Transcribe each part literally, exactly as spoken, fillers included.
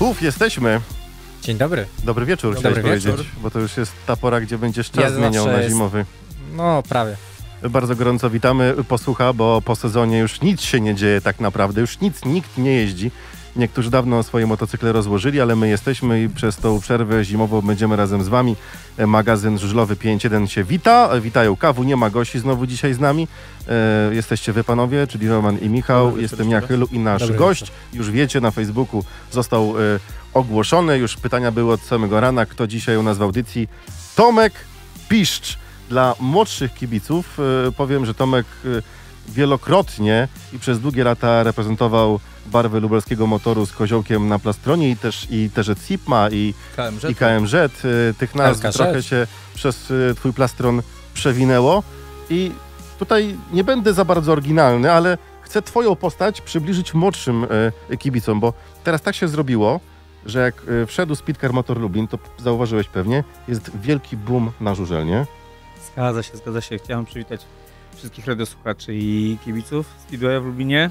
Uf, jesteśmy. Dzień dobry. Dobry wieczór, Dobry chciałeś wieczór. powiedzieć, bo to już jest ta pora, gdzie będziesz czas Ja zmieniał zawsze na jest- zimowy. No, prawie. Bardzo gorąco witamy posłucha, bo po sezonie już nic się nie dzieje tak naprawdę, już nic, nikt nie jeździ. Niektórzy dawno swoje motocykle rozłożyli, ale my jesteśmy i przez tą przerwę zimową będziemy razem z wami. Magazyn Żużlowy pięć jeden się wita. Witają Kawu, nie ma Gosi znowu dzisiaj z nami. E, jesteście wy panowie, czyli Roman i Michał. Dobry Jestem wieczór, ja, Chylu, i nasz Dobry gość. wieczór. Już wiecie, na Facebooku został e, ogłoszony. Już pytania były od samego rana, kto dzisiaj u nas w audycji. Tomek Piszcz. Dla młodszych kibiców e, powiem, że Tomek e, wielokrotnie i przez długie lata reprezentował barwy lubelskiego motoru z koziołkiem na plastronie i też i też Sipma i, K M Ż. i K M Z. Y, Tych nazw L K Z. trochę się przez y, twój plastron przewinęło i tutaj nie będę za bardzo oryginalny, ale chcę twoją postać przybliżyć młodszym y, kibicom, bo teraz tak się zrobiło, że jak y, wszedł Speedcar Motor Lublin, to zauważyłeś pewnie, jest wielki boom na żużelnie. Zgadza się, zgadza się. Chciałem przywitać wszystkich radiosłuchaczy i kibiców Speedwaya w Lublinie.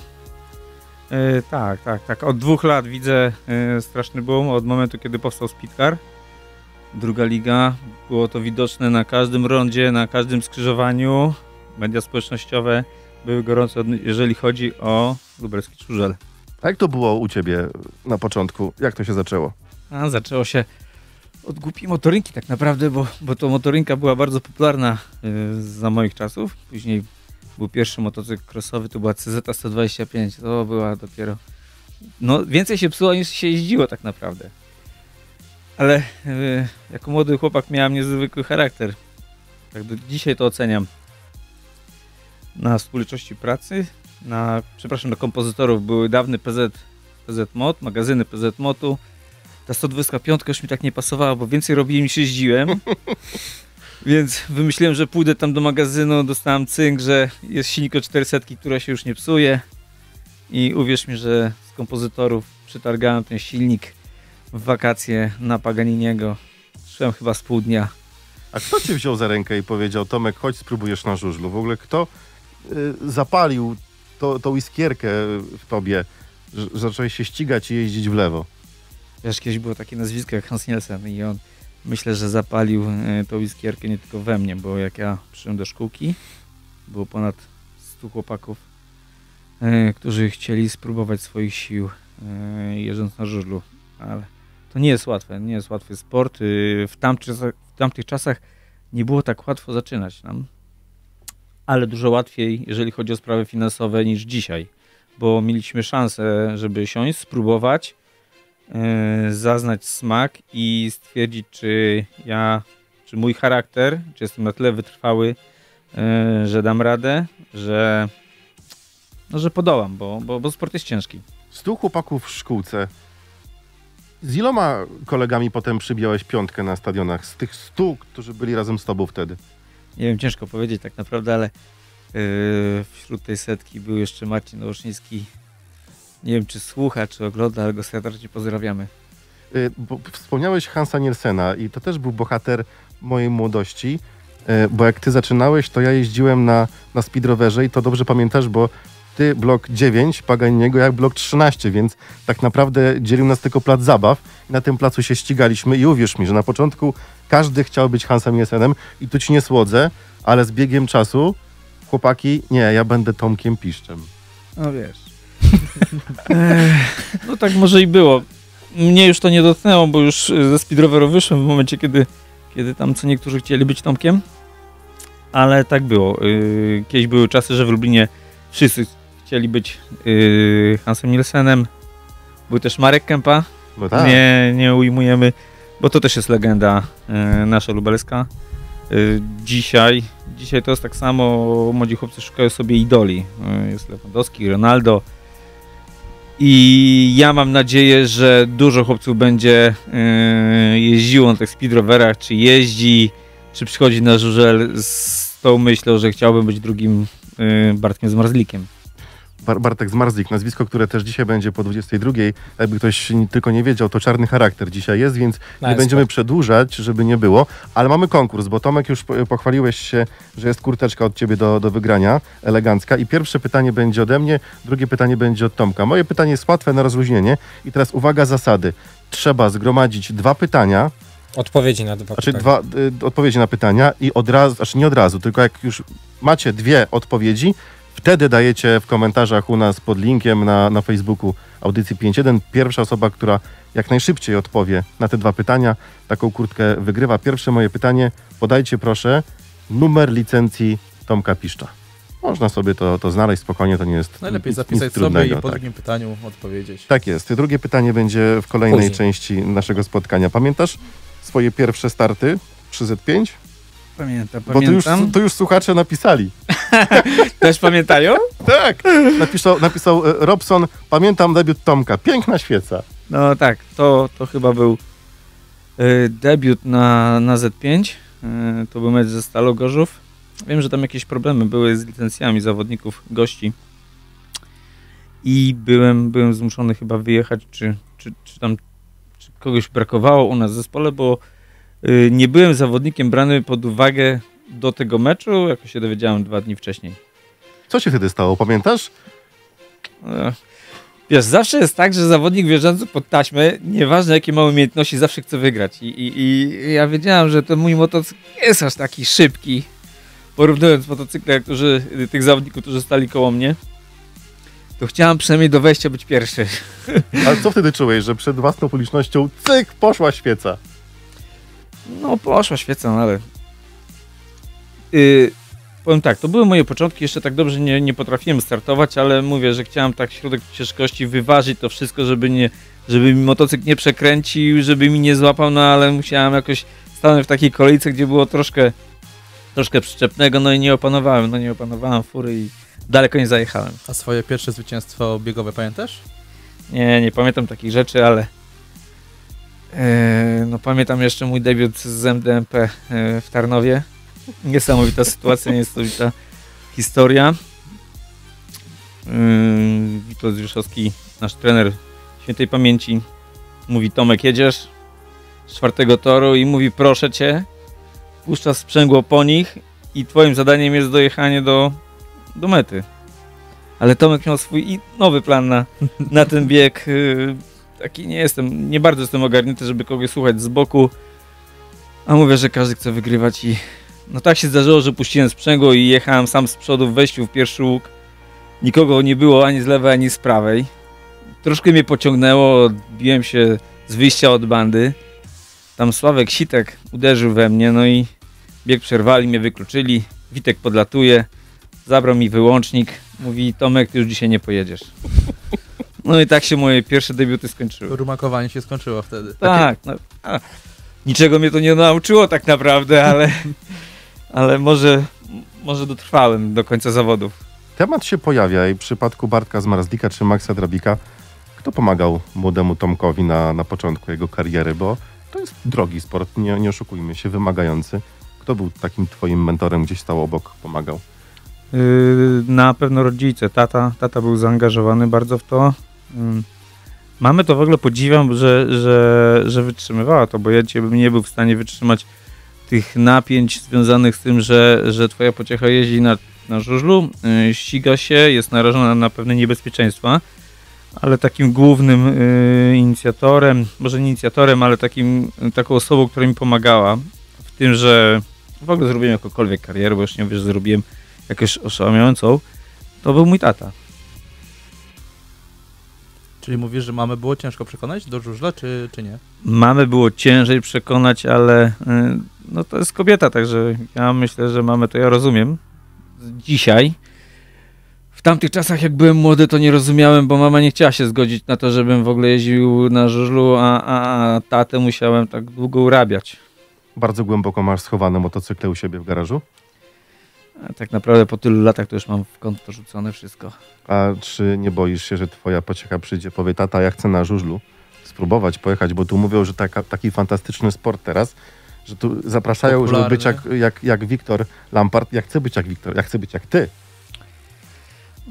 E, tak, tak, tak. Od dwóch lat widzę e, straszny boom, od momentu, kiedy powstał Speedcar. Druga liga. Było to widoczne na każdym rondzie, na każdym skrzyżowaniu. Media społecznościowe były gorące, jeżeli chodzi o lubelski żużel. A jak to było u ciebie na początku? Jak to się zaczęło? A zaczęło się od głupiej motorynki tak naprawdę, bo, bo to motorynka była bardzo popularna y, za moich czasów. Później był pierwszy motocykl crossowy, to była C Z sto dwadzieścia pięć. To była dopiero... No więcej się psuło niż się jeździło tak naprawdę. Ale y, jako młody chłopak miałem niezwykły charakter. Tak do dzisiaj to oceniam. Na współczynności pracy, na, przepraszam, na kompozytorów były dawny P Z, P Z Mod, magazyny P Z Motu. Ta sto dwadzieścia pięć już mi tak nie pasowała, bo więcej robiłem niż jeździłem. Więc wymyśliłem, że pójdę tam do magazynu, dostałem cynk, że jest silnik o czterysta, która się już nie psuje. I uwierz mi, że z kompozytorów przetargałem ten silnik w wakacje na Paganiniego. Szłem chyba z pół dnia. A kto cię wziął za rękę i powiedział: Tomek, chodź spróbujesz na żużlu? W ogóle kto y, zapalił to, tą iskierkę w tobie, że, że zacząłeś się ścigać i jeździć w lewo? Wiesz, kiedyś było takie nazwisko jak Hans Nielsen i on myślę, że zapalił e, tą iskierkę nie tylko we mnie, bo jak ja przyszedłem do szkółki, było ponad stu chłopaków, e, którzy chcieli spróbować swoich sił e, jeżdżąc na żużlu, ale to nie jest łatwe, nie jest łatwy sport. E, w, tamtych, w tamtych czasach nie było tak łatwo zaczynać nam, ale dużo łatwiej, jeżeli chodzi o sprawy finansowe niż dzisiaj, bo mieliśmy szansę, żeby siąść, spróbować, zaznać smak i stwierdzić, czy ja, czy mój charakter, czy jestem na tyle wytrwały, że dam radę, że, no, że podołam, bo, bo, bo sport jest ciężki. Stu chłopaków w szkółce. Z iloma kolegami potem przybijałeś piątkę na stadionach? Z tych stu, którzy byli razem z tobą wtedy? Nie wiem, ciężko powiedzieć tak naprawdę, ale yy, wśród tej setki był jeszcze Marcin Nowosznicki. Nie wiem, czy słucha, czy ogląda, ale go serdecznie pozdrawiamy. Y, bo wspomniałeś Hansa Nielsena i to też był bohater mojej młodości, y, bo jak ty zaczynałeś, to ja jeździłem na, na speedrowerze i to dobrze pamiętasz, bo ty blok dziewięć, Paganiniego, jak blok trzynaście, więc tak naprawdę dzielił nas tylko plac zabaw i na tym placu się ścigaliśmy i uwierz mi, że na początku każdy chciał być Hansem Nielsenem i tu ci nie słodzę, ale z biegiem czasu chłopaki, nie, ja będę Tomkiem Piszczem. No wiesz. No tak może i było. Mnie już to nie dotknęło, bo już ze speedroweru wyszłem w momencie, kiedy, kiedy tam co niektórzy chcieli być Tomkiem. Ale tak było. Kiedyś były czasy, że w Lublinie wszyscy chcieli być Hansem Nielsenem. Był też Marek Kępa. No tak. Nie, nie ujmujemy, bo to też jest legenda nasza lubelska. Dzisiaj, dzisiaj to jest tak samo, młodzi chłopcy szukają sobie idoli. Jest Lewandowski, Ronaldo. I ja mam nadzieję, że dużo chłopców będzie yy, jeździło na tych speedrowerach, czy jeździ, czy przychodzi na żużel z tą myślą, że chciałbym być drugim yy, Bartkiem Zmarzlikiem. Bar Bartek Zmarzlik, nazwisko, które też dzisiaj będzie po dwudziestej drugiej. Jakby ktoś nie, tylko nie wiedział, to czarny charakter dzisiaj jest, więc No nie jest będziemy tak. przedłużać, żeby nie było. Ale mamy konkurs, bo Tomek już po- pochwaliłeś się, że jest kurteczka od ciebie do, do wygrania, elegancka. I pierwsze pytanie będzie ode mnie, drugie pytanie będzie od Tomka. Moje pytanie jest łatwe na rozluźnienie. I teraz uwaga, zasady. Trzeba zgromadzić dwa pytania, Odpowiedzi na dwa znaczy pytania. dwa y, odpowiedzi na pytania i od razu, znaczy nie od razu, tylko jak już macie dwie odpowiedzi, wtedy dajecie w komentarzach u nas pod linkiem na, na Facebooku Audycji pięć jeden. Pierwsza osoba, która jak najszybciej odpowie na te dwa pytania, taką kurtkę wygrywa. Pierwsze moje pytanie, podajcie proszę numer licencji Tomka Piszcza. Można sobie to, to znaleźć spokojnie, to nie jest Najlepiej nic, zapisać nic sobie trudnego. i po tak. drugim pytaniu odpowiedzieć. tak jest. Drugie pytanie będzie w kolejnej Później. części naszego spotkania. Pamiętasz swoje pierwsze starty przy Z pięć? Pamiętam, Bo to już, pamiętam. to już słuchacze napisali. Też pamiętają? Tak! Napisał, napisał e, Robson, pamiętam debiut Tomka. Piękna świeca. No tak, to, to chyba był y, debiut na, na Z pięć. Y, to był mecz ze Stalą Gorzów. Wiem, że tam jakieś problemy były z licencjami zawodników, gości. I byłem, byłem zmuszony chyba wyjechać, czy, czy, czy tam czy kogoś brakowało u nas w zespole, bo y, nie byłem zawodnikiem brany pod uwagę do tego meczu, jako się dowiedziałem dwa dni wcześniej. Co się wtedy stało, pamiętasz? Ech. Wiesz, zawsze jest tak, że zawodnik wjeżdżający pod taśmę, nieważne jakie ma umiejętności, zawsze chce wygrać. I, i, i ja wiedziałem, że ten mój motocykl nie jest aż taki szybki, porównując motocykle, którzy, tych zawodników, którzy stali koło mnie, to chciałem przynajmniej do wejścia być pierwszy. Ale co wtedy czułeś, że przed własną publicznością cyk, poszła świeca? No, poszła świeca, no ale... Yy, powiem tak, to były moje początki, jeszcze tak dobrze nie, nie potrafiłem startować, ale mówię, że chciałem tak środek ciężkości wyważyć to wszystko, żeby, nie, żeby mi motocykl nie przekręcił, żeby mi nie złapał, no ale musiałem jakoś stanąć w takiej kolejce, gdzie było troszkę, troszkę przyczepnego, no i nie opanowałem, no nie opanowałem fury i daleko nie zajechałem. A swoje pierwsze zwycięstwo biegowe pamiętasz? Nie, nie pamiętam takich rzeczy, ale e, no pamiętam jeszcze mój debiut z M D M P e, w Tarnowie. Niesamowita sytuacja, niesamowita historia. Yy, Witold Zwieszowski, nasz trener świętej pamięci, mówi: Tomek, jedziesz z czwartego toru i mówi: proszę cię, puszcza sprzęgło po nich i twoim zadaniem jest dojechanie do, do mety. Ale Tomek miał swój i- nowy plan na, na ten bieg. Yy, taki nie jestem, nie bardzo jestem ogarnięty, żeby kogoś słuchać z boku. A mówię, że każdy chce wygrywać i no tak się zdarzyło, że puściłem sprzęgło i jechałem sam z przodu w wejściu w pierwszy łuk. Nikogo nie było ani z lewej, ani z prawej. Troszkę mnie pociągnęło, odbiłem się z wyjścia od bandy. Tam Sławek Sitek uderzył we mnie, no i bieg przerwali, mnie wykluczyli. Witek podlatuje, zabrał mi wyłącznik. Mówi: Tomek, ty już dzisiaj nie pojedziesz. No i tak się moje pierwsze debiuty skończyły. Rumakowanie się skończyło wtedy. Tak, no, a, niczego mnie to nie nauczyło tak naprawdę, ale, ale może, może dotrwałem do końca zawodów. Temat się pojawia i w przypadku Bartka Zmarzlika czy Maxa Drabika, kto pomagał młodemu Tomkowi na, na początku jego kariery, bo to jest drogi sport, nie, nie oszukujmy się, wymagający. Kto był takim twoim mentorem, gdzieś stał obok, pomagał? Yy, na pewno rodzice, tata, tata był zaangażowany bardzo w to. Yy. Mamy to w ogóle podziwiam, że, że, że wytrzymywała to, bo ja dzisiaj bym nie był w stanie wytrzymać tych napięć związanych z tym, że, że twoja pociecha jeździ na, na żużlu, yy, ściga się, jest narażona na pewne niebezpieczeństwa, ale takim głównym yy, inicjatorem, może nie inicjatorem, ale takim, taką osobą, która mi pomagała w tym, że w ogóle zrobiłem jakąkolwiek karierę, bo już nie wiesz, że zrobiłem jakąś oszałamiającą, to był mój tata. Czyli mówisz, że mamy było ciężko przekonać do żużla, czy, czy nie? Mamy było ciężej przekonać, ale y, no to jest kobieta, także ja myślę, że mamy to ja rozumiem. Dzisiaj. W tamtych czasach, jak byłem młody, to nie rozumiałem, bo mama nie chciała się zgodzić na to, żebym w ogóle jeździł na żużlu, a, a, a tatę musiałem tak długo urabiać. Bardzo głęboko masz schowane motocykle u siebie w garażu? A tak naprawdę po tylu latach to już mam w kąt to rzucone wszystko. A czy nie boisz się, że twoja pociecha przyjdzie, powie: tata, ja chcę na żużlu spróbować pojechać, bo tu mówią, że taka, taki fantastyczny sport teraz, że tu zapraszają, żeby Popularny. być jak, jak, jak Wiktor Lampard. Ja chcę być jak Wiktor, ja chcę być jak ty.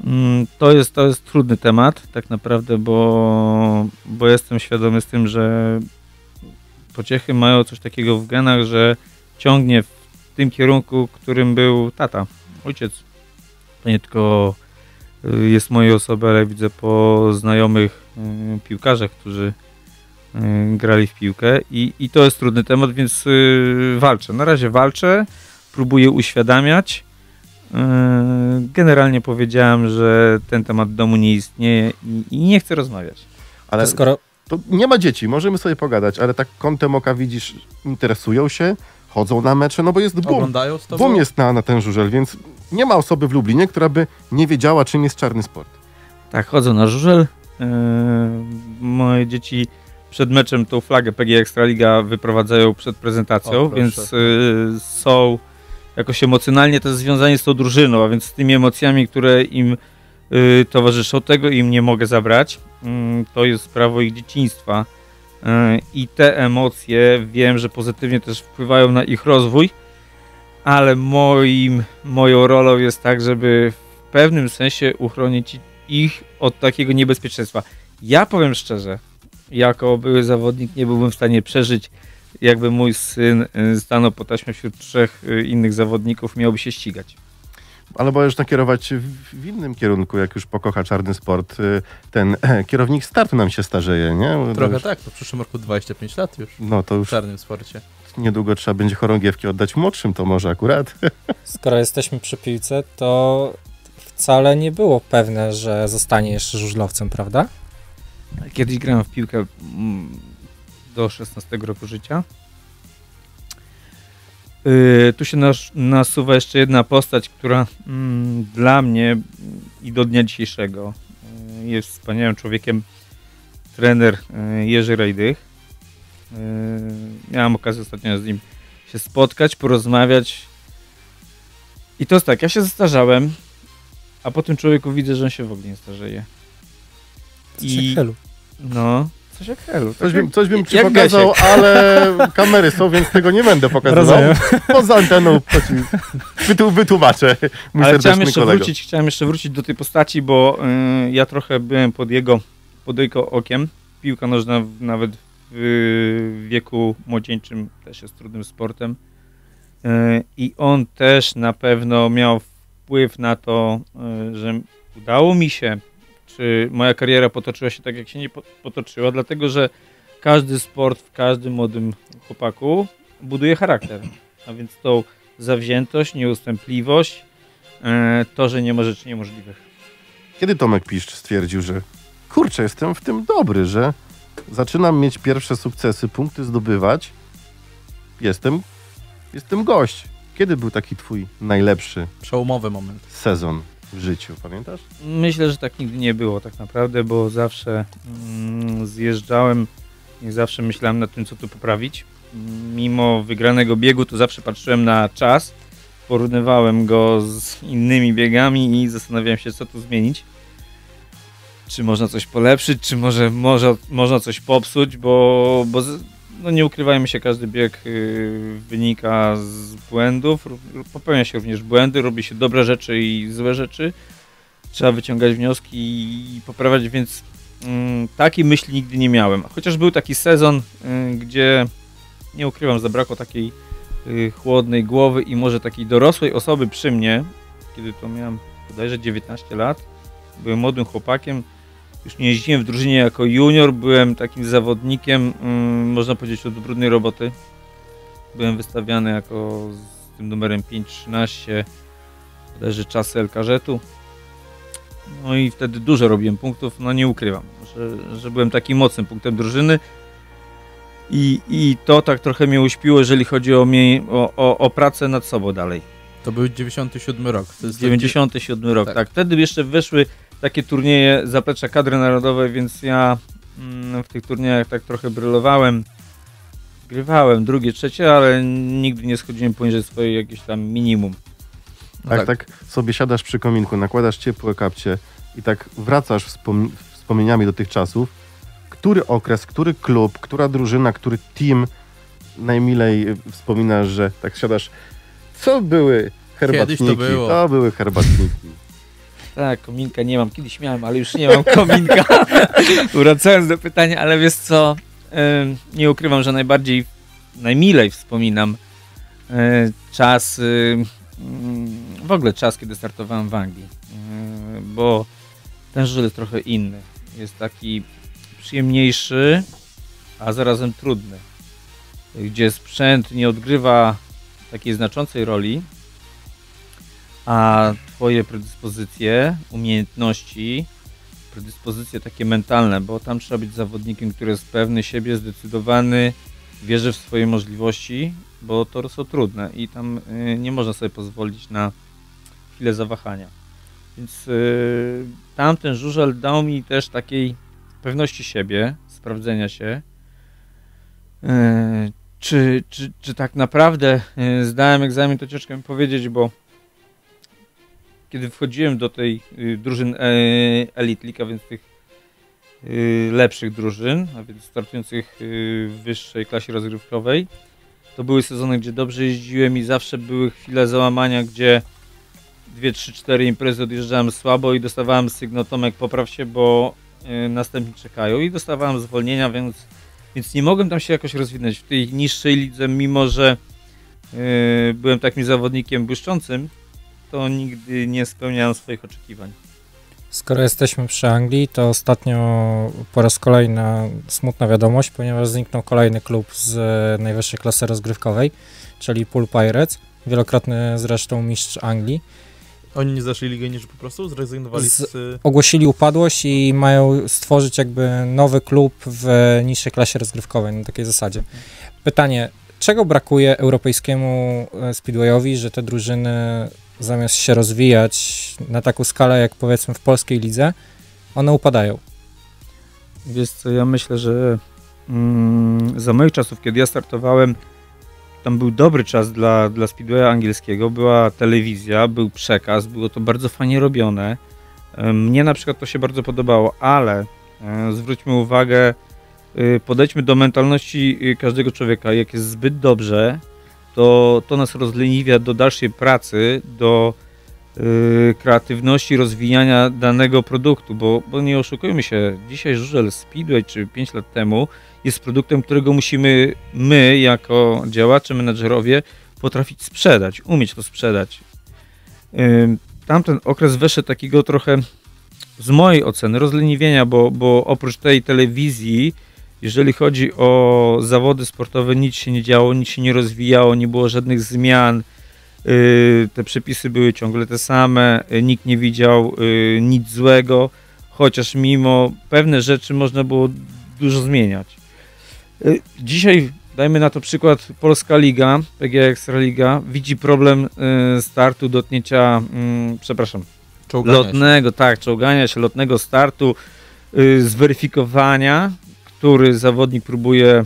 Mm, To jest, to jest trudny temat tak naprawdę, bo, bo jestem świadomy z tym, że pociechy mają coś takiego w genach, że ciągnie w tym kierunku, którym był tata, ojciec. To nie tylko y, jest mojej osoby, ale widzę po znajomych y, piłkarzach, którzy y, grali w piłkę i, i to jest trudny temat, więc y, walczę. Na razie walczę, próbuję uświadamiać. Y, Generalnie powiedziałem, że ten temat w domu nie istnieje i, i nie chcę rozmawiać. Ale To skoro to nie ma dzieci, możemy sobie pogadać, ale tak kątem oka widzisz, interesują się, chodzą na mecze, no bo jest boom. Oglądają z tobą? Boom jest na, na ten żużel, więc nie ma osoby w Lublinie, która by nie wiedziała, czym jest czarny sport. Tak, chodzą na żużel. Yy, moje dzieci przed meczem tą flagę P G Ekstraliga wyprowadzają przed prezentacją, O, proszę. więc yy, są jakoś emocjonalnie też związani z tą drużyną, a więc z tymi emocjami, które im yy, towarzyszą, tego im nie mogę zabrać. Yy, to jest prawo ich dzieciństwa. Yy, I te emocje wiem, że pozytywnie też wpływają na ich rozwój, ale moim, moją rolą jest tak, żeby w pewnym sensie uchronić ich od takiego niebezpieczeństwa. Ja powiem szczerze, jako były zawodnik nie byłbym w stanie przeżyć, jakby mój syn y, stanął po taśmie wśród trzech y, innych zawodników, miałby się ścigać. Ale możesz nakierować w, w innym kierunku, jak już pokocha czarny sport. Y, Ten e, kierownik startu nam się starzeje, nie? To Trochę już, tak, to w przyszłym roku dwadzieścia pięć lat już No to w już czarnym sporcie. niedługo trzeba będzie chorągiewki oddać młodszym, to może akurat. skoro jesteśmy przy piłce, to wcale nie było pewne, że zostaniesz żużlowcem, prawda? Kiedyś grałem w piłkę mm, do szesnastego roku życia. Yy, tu się nas, nasuwa jeszcze jedna postać, która mm, dla mnie i do dnia dzisiejszego yy, jest wspaniałym człowiekiem, trener yy, Jerzy Rajdych. Yy, miałem okazję ostatnio z nim się spotkać, porozmawiać. I to jest tak, ja się zestarzałem, a po tym człowieku widzę, że on się w ogóle nie starzeje. Coś jak Helu. No, coś jak Helu. Coś bym, coś bym ci jak pokazał, Gesiek. ale kamery są, więc tego nie będę pokazywał. Rozumiem. Poza anteną to ci wytu, wytłumaczę, mój Ale chciałem serdeczny jeszcze, kolego. wrócić, chciałem jeszcze wrócić do tej postaci, bo y, ja trochę byłem pod jego, pod jego okiem. Piłka nożna w- nawet w wieku młodzieńczym też jest trudnym sportem. Y, I on też na pewno miał wpływ na to, y, że udało mi się, czy moja kariera potoczyła się tak, jak się nie po- potoczyła, dlatego że każdy sport w każdym młodym chłopaku buduje charakter. A więc tą zawziętość, nieustępliwość, e, to, że nie ma rzeczy niemożliwych. Kiedy Tomek Piszcz stwierdził, że kurczę, jestem w tym dobry, że zaczynam mieć pierwsze sukcesy, punkty zdobywać, jestem, jestem gość. Kiedy był taki twój najlepszy Przełomowy moment. sezon w życiu, pamiętasz? Myślę, że tak nigdy nie było tak naprawdę, bo zawsze mm, zjeżdżałem i zawsze myślałem nad tym, co tu poprawić. Mimo wygranego biegu, to zawsze patrzyłem na czas, porównywałem go z innymi biegami i zastanawiałem się, co tu zmienić. Czy można coś polepszyć, czy może, może można coś popsuć, bo, bo z, no nie ukrywajmy się, każdy bieg y, wynika z błędów, ró- popełnia się również błędy, robi się dobre rzeczy i złe rzeczy. Trzeba wyciągać wnioski i poprawiać, więc mm, takiej myśli nigdy nie miałem. Chociaż był taki sezon, y, gdzie nie ukrywam, zabrakło takiej y, chłodnej głowy i może takiej dorosłej osoby przy mnie, kiedy to miałem bodajże dziewiętnaście lat, byłem młodym chłopakiem, już nie jeździłem w drużynie jako junior, byłem takim zawodnikiem, mm, można powiedzieć, od brudnej roboty. Byłem wystawiany jako z tym numerem pięć trzynaście, bodajże czasy El Carzetu. No i wtedy dużo robiłem punktów, no nie ukrywam, że, że byłem takim mocnym punktem drużyny. I, I to tak trochę mnie uśpiło, jeżeli chodzi o, mnie, o, o, o pracę nad sobą dalej. To był dziewięćdziesiąty siódmy rok. To jest dziewięćdziesiąty siódmy rok, Tak. tak. Wtedy jeszcze weszły takie turnieje zaplecza kadry narodowej, więc ja mm, w tych turniejach tak trochę brylowałem. Grywałem drugie, trzecie, ale nigdy nie schodziłem poniżej swojej jakieś tam minimum. Tak, tak, sobie siadasz przy kominku, nakładasz ciepłe kapcie i tak wracasz wspom- wspomnieniami do tych czasów. Który okres, który klub, która drużyna, który team najmilej wspominasz, że tak siadasz, co były herbatniki? Kiedyś to było. To były herbatniki. Tak, kominka nie mam. Kiedyś miałem, ale już nie mam kominka. Wracając do pytania, ale wiesz co, e, nie ukrywam, że najbardziej, najmilej wspominam e, czas, e, w ogóle czas, kiedy startowałem w Anglii, e, bo ten żużel jest trochę inny. Jest taki przyjemniejszy, a zarazem trudny, gdzie sprzęt nie odgrywa takiej znaczącej roli, a twoje predyspozycje, umiejętności, predyspozycje takie mentalne, bo tam trzeba być zawodnikiem, który jest pewny siebie, zdecydowany, wierzy w swoje możliwości, bo to są trudne i tam y, nie można sobie pozwolić na chwilę zawahania. Więc y, tamten żużel dał mi też takiej pewności siebie, sprawdzenia się, y, czy, czy, czy tak naprawdę y, zdałem egzamin, to ciężko mi powiedzieć, bo kiedy wchodziłem do tej y, drużyn y, Elite League, a więc tych y, lepszych drużyn, a więc startujących y, w wyższej klasie rozgrywkowej, to były sezony, gdzie dobrze jeździłem i zawsze były chwile załamania, gdzie dwie, trzy, cztery imprezy odjeżdżałem słabo i dostawałem sygnał: Tomek, popraw się, bo y, następni czekają, i dostawałem zwolnienia, więc, więc nie mogłem tam się jakoś rozwinąć w tej niższej lidze, mimo że y, byłem takim zawodnikiem błyszczącym, to nigdy nie spełniałem swoich oczekiwań. Skoro jesteśmy przy Anglii, to ostatnio po raz kolejny smutna wiadomość, ponieważ zniknął kolejny klub z najwyższej klasy rozgrywkowej, czyli Poole Pirates, wielokrotny zresztą mistrz Anglii. Oni nie zaszli ligę niż po prostu zrezygnowali z... z... Ogłosili upadłość i mają stworzyć jakby nowy klub w niższej klasie rozgrywkowej, na takiej zasadzie. Pytanie, czego brakuje europejskiemu speedwayowi, że te drużyny zamiast się rozwijać na taką skalę jak powiedzmy w polskiej lidze, one upadają? Wiesz co, ja myślę, że mm, za moich czasów, kiedy ja startowałem, tam był dobry czas dla, dla speedwaya angielskiego, była telewizja, był przekaz, było to bardzo fajnie robione. Mnie na przykład to się bardzo podobało, ale e, zwróćmy uwagę, e, podejdźmy do mentalności każdego człowieka. Jak jest zbyt dobrze, to, to nas rozleniwia do dalszej pracy, do y, kreatywności, rozwijania danego produktu, bo, bo nie oszukujmy się, dzisiaj żużel Speedway czy pięć lat temu jest produktem, którego musimy my jako działacze, menedżerowie potrafić sprzedać, umieć to sprzedać. Y, tamten okres weszedł takiego trochę, z mojej oceny, rozleniwienia, bo, bo oprócz tej telewizji, jeżeli chodzi o zawody sportowe, nic się nie działo, nic się nie rozwijało, nie było żadnych zmian, yy, te przepisy były ciągle te same, yy, nikt nie widział yy, nic złego, chociaż mimo pewne rzeczy można było dużo zmieniać. Yy, dzisiaj, dajmy na to przykład, Polska Liga, P G A Ekstraliga, widzi problem yy, startu, dotknięcia, yy, przepraszam, Czołgania lotnego, się. tak, czołgania się, lotnego startu, yy, zweryfikowania, który zawodnik próbuje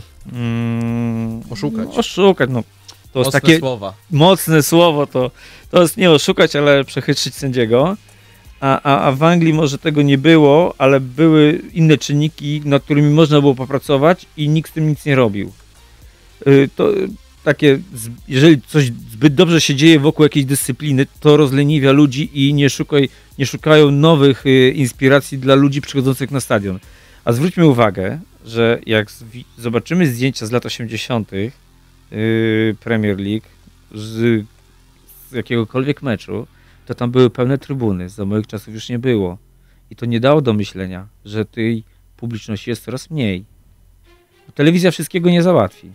mm, Oszukać. No, oszukać. No, to jest Mocne takie słowa. mocne słowo, to, to jest nie oszukać, ale przechytrzyć sędziego. A, a, a w Anglii może tego nie było, ale były inne czynniki, nad którymi można było popracować i nikt z tym nic nie robił. Yy, to takie, jeżeli coś zbyt dobrze się dzieje wokół jakiejś dyscypliny, to rozleniwia ludzi i nie, szukaj, nie szukają nowych yy, inspiracji dla ludzi przychodzących na stadion. A zwróćmy uwagę, że jak zobaczymy zdjęcia z lat osiemdziesiątych yy, Premier League z, z jakiegokolwiek meczu, to tam były pełne trybuny. Za moich czasów już nie było. I to nie dało do myślenia, że tej publiczności jest coraz mniej. Telewizja wszystkiego nie załatwi.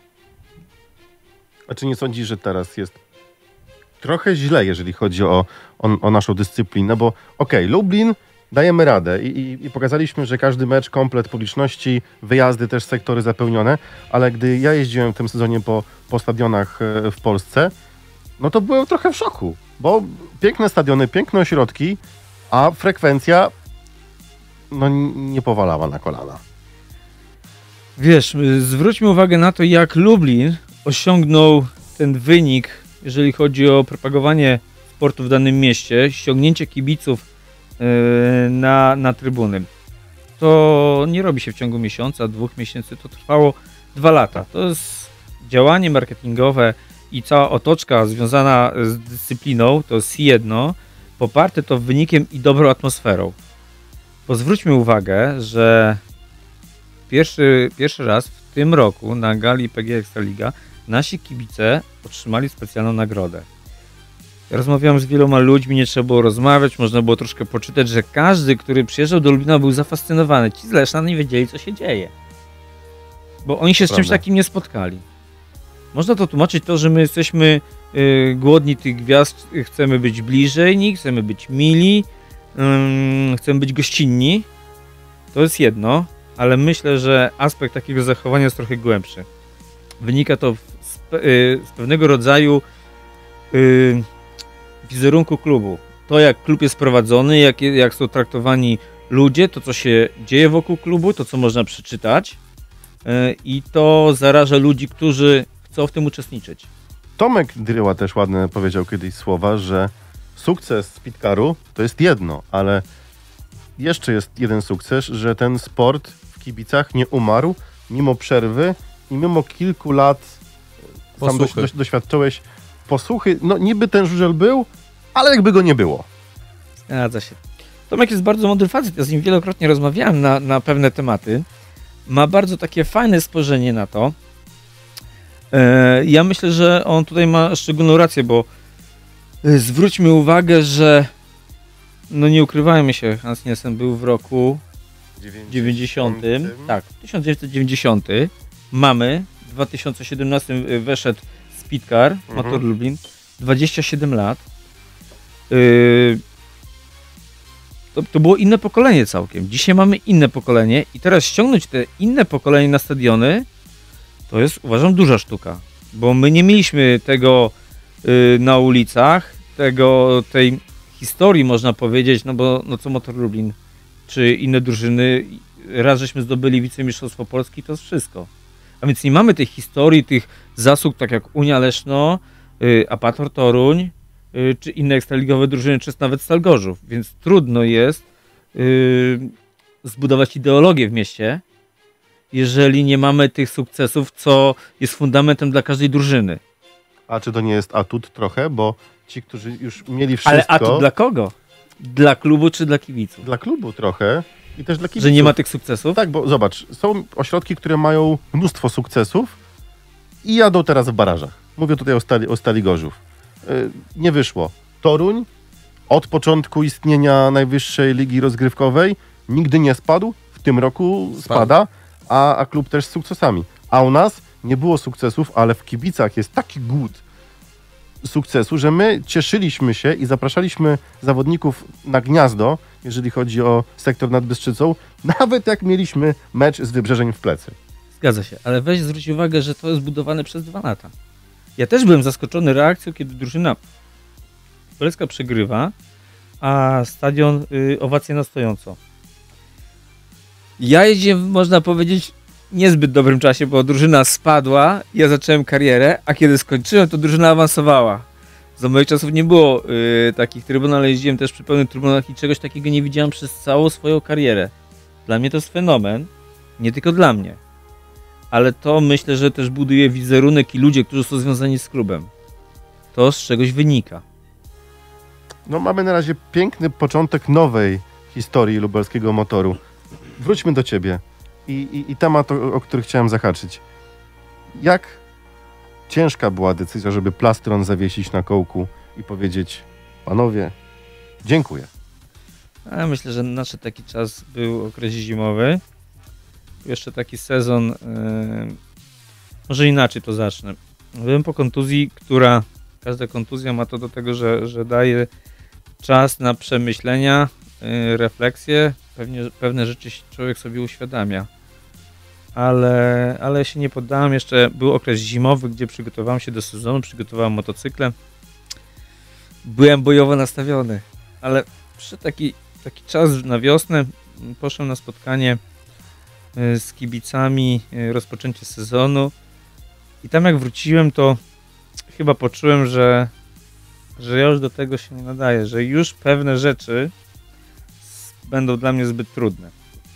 A czy nie sądzisz, że teraz jest trochę źle, jeżeli chodzi o, o, o naszą dyscyplinę? Bo okej, okay, Lublin dajemy radę I, i, i pokazaliśmy, że każdy mecz, komplet publiczności, wyjazdy, też sektory zapełnione, ale gdy ja jeździłem w tym sezonie po, po stadionach w Polsce, no to byłem trochę w szoku, bo piękne stadiony, piękne ośrodki, a frekwencja no nie powalała na kolana. Wiesz, zwróćmy uwagę na to, jak Lublin osiągnął ten wynik, jeżeli chodzi o propagowanie sportu w danym mieście, ściągnięcie kibiców Na, na trybuny. To nie robi się w ciągu miesiąca, dwóch miesięcy, to trwało dwa lata. To jest działanie marketingowe i cała otoczka związana z dyscypliną, to jest jedno, poparte to wynikiem i dobrą atmosferą. Bo zwróćmy uwagę, że pierwszy, pierwszy raz w tym roku na gali P G Ekstraliga nasi kibice otrzymali specjalną nagrodę. Ja rozmawiałem z wieloma ludźmi, nie trzeba było rozmawiać, można było troszkę poczytać, że każdy, który przyjeżdżał do Lublina, był zafascynowany. Ci z Leszna nie wiedzieli, co się dzieje. Bo oni się z czymś takim nie spotkali. Można to tłumaczyć to, że my jesteśmy y, głodni tych gwiazd, chcemy być bliżej nich, chcemy być mili, y, chcemy być gościnni. To jest jedno, ale myślę, że aspekt takiego zachowania jest trochę głębszy. Wynika to z, pe y, z pewnego rodzaju y, wizerunku klubu. To, jak klub jest prowadzony, jak, jak są traktowani ludzie, to, co się dzieje wokół klubu, to, co można przeczytać. Yy, I to zaraża ludzi, którzy chcą w tym uczestniczyć. Tomek Dryła też ładne powiedział kiedyś słowa, że sukces Speedcaru to jest jedno, ale jeszcze jest jeden sukces, że ten sport w kibicach nie umarł mimo przerwy i mimo kilku lat sam do, do, doświadczyłeś posłuchy. No niby ten żużel był, ale jakby go nie było. Zgadza się. Tomek jest bardzo mądry facet, ja z nim wielokrotnie rozmawiałem na, na pewne tematy. Ma bardzo takie fajne spojrzenie na to. E, ja myślę, że on tutaj ma szczególną rację, bo e, zwróćmy uwagę, że no nie ukrywajmy się, Hans Nielsen był w roku dziewięćdziesiątym. Tak, tysiąc dziewięćset dziewięćdziesiątym. Mamy, w dwa tysiące siedemnastym weszedł Speedcar, mhm. Motor Lublin, dwadzieścia siedem lat. E, To, to było inne pokolenie całkiem. Dzisiaj mamy inne pokolenie i teraz ściągnąć te inne pokolenie na stadiony, to jest, uważam, duża sztuka. Bo my nie mieliśmy tego y, na ulicach, tego, tej historii, można powiedzieć, no bo no co Motor Lublin, czy inne drużyny, raz żeśmy zdobyli wicemistrzostwo Polski, to jest wszystko. A więc nie mamy tej historii, tych zasług, tak jak Unia Leszno, y, Apator Toruń, czy inne ekstraligowe drużyny, czy nawet Stal Gorzów, więc trudno jest yy, zbudować ideologię w mieście, jeżeli nie mamy tych sukcesów, co jest fundamentem dla każdej drużyny. A czy to nie jest atut trochę, bo ci, którzy już mieli wszystko... Ale atut dla kogo? Dla klubu czy dla kibiców? Dla klubu trochę i też dla kibiców. Że nie ma tych sukcesów? Tak, bo zobacz, są ośrodki, które mają mnóstwo sukcesów i jadą teraz w barażach. Mówię tutaj o Stali, o Stali Gorzów. Nie wyszło. Toruń od początku istnienia najwyższej ligi rozgrywkowej nigdy nie spadł, w tym roku spada, a, a klub też z sukcesami. A u nas nie było sukcesów, ale w kibicach jest taki głód sukcesu, że my cieszyliśmy się i zapraszaliśmy zawodników na gniazdo, jeżeli chodzi o sektor nad Bystrzycą, nawet jak mieliśmy mecz z Wybrzeżeń w plecy. Zgadza się, ale weź zwróć uwagę, że to jest budowane przez dwa lata. Ja też byłem zaskoczony reakcją, kiedy drużyna Polska przegrywa, a stadion y, owacje na stojąco. Ja jeździłem, można powiedzieć, w niezbyt dobrym czasie, bo drużyna spadła, ja zacząłem karierę, a kiedy skończyłem, to drużyna awansowała. Za moich czasów nie było y, takich trybun, ale jeździłem też przy pełnych trybunach i czegoś takiego nie widziałem przez całą swoją karierę. Dla mnie to jest fenomen, nie tylko dla mnie. Ale to myślę, że też buduje wizerunek i ludzie, którzy są związani z klubem. To z czegoś wynika. No mamy na razie piękny początek nowej historii lubelskiego motoru. Wróćmy do ciebie i, i, i temat, o, o który chciałem zahaczyć. Jak ciężka była decyzja, żeby plastron zawiesić na kołku i powiedzieć: panowie, dziękuję. Ja myślę, że nadszedł taki czas, był okres zimowy. Jeszcze taki sezon, yy, może inaczej to zacznę. Byłem po kontuzji, która, każda kontuzja ma to do tego, że, że daje czas na przemyślenia, yy, refleksje, pewnie, pewne rzeczy człowiek sobie uświadamia. Ale, ale się nie poddałem, jeszcze był okres zimowy, gdzie przygotowałem się do sezonu, przygotowałem motocykle. Byłem bojowo nastawiony, ale przy taki, taki czas na wiosnę poszedłem na spotkanie z kibicami, rozpoczęcie sezonu i tam jak wróciłem, to chyba poczułem, że, że ja już do tego się nie nadaję, że już pewne rzeczy będą dla mnie zbyt trudne.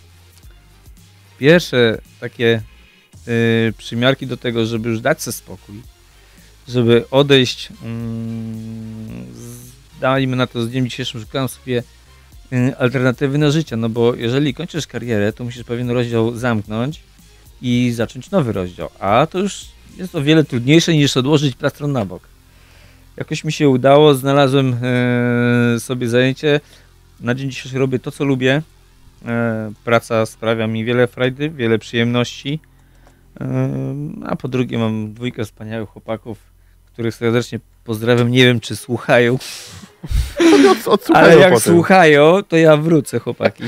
Pierwsze takie y, przymiarki do tego, żeby już dać sobie spokój, żeby odejść y, z dajmy na to z dniem dzisiejszym szukałem sobie y, alternatywy na życie, no bo jeżeli kończysz karierę, to musisz pewien rozdział zamknąć i zacząć nowy rozdział, a to już jest o wiele trudniejsze niż odłożyć plastron na bok. Jakoś mi się udało, znalazłem y, sobie zajęcie, na dzień dzisiejszy robię to, co lubię, y, praca sprawia mi wiele frajdy, wiele przyjemności, y, a po drugie mam dwójkę wspaniałych chłopaków, których serdecznie pozdrawiam, nie wiem czy słuchają, Od, odsłuchają ale jak potem. słuchają, to ja wrócę, chłopaki,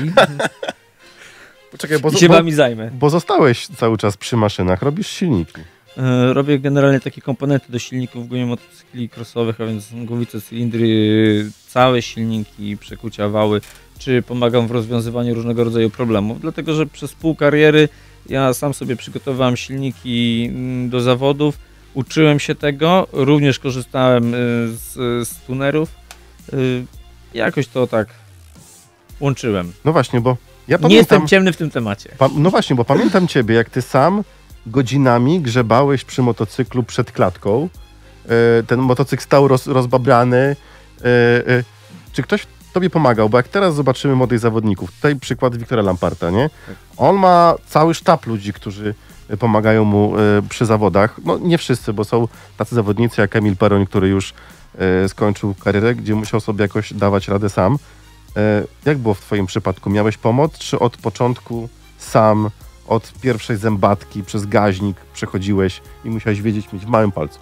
Poczekaj, bo, i się bo, wami zajmę. bo zostałeś cały czas przy maszynach, robisz silniki. E, Robię generalnie takie komponenty do silników w gumie motocykli crossowych, a więc głowice, cylindry, całe silniki, przekucia, wały, czy pomagam w rozwiązywaniu różnego rodzaju problemów, dlatego że przez pół kariery ja sam sobie przygotowałem silniki mm, do zawodów, uczyłem się tego, również korzystałem y, z, z tunerów, y, jakoś to tak łączyłem. No właśnie, bo ja Nie pamiętam... jestem ciemny w tym temacie. Pa, no właśnie, bo pamiętam ciebie, jak ty sam godzinami grzebałeś przy motocyklu przed klatką. E, ten motocykl stał roz, rozbabrany. E, e, czy ktoś tobie pomagał? Bo jak teraz zobaczymy młodych zawodników, tutaj przykład Wiktora Lamparta, nie? On ma cały sztab ludzi, którzy pomagają mu e, przy zawodach. No nie wszyscy, bo są tacy zawodnicy jak Emil Peroń, który już e, skończył karierę, gdzie musiał sobie jakoś dawać radę sam. E, jak było w twoim przypadku? Miałeś pomoc, czy od początku sam, od pierwszej zębatki przez gaźnik przechodziłeś i musiałeś wiedzieć mieć w małym palcu?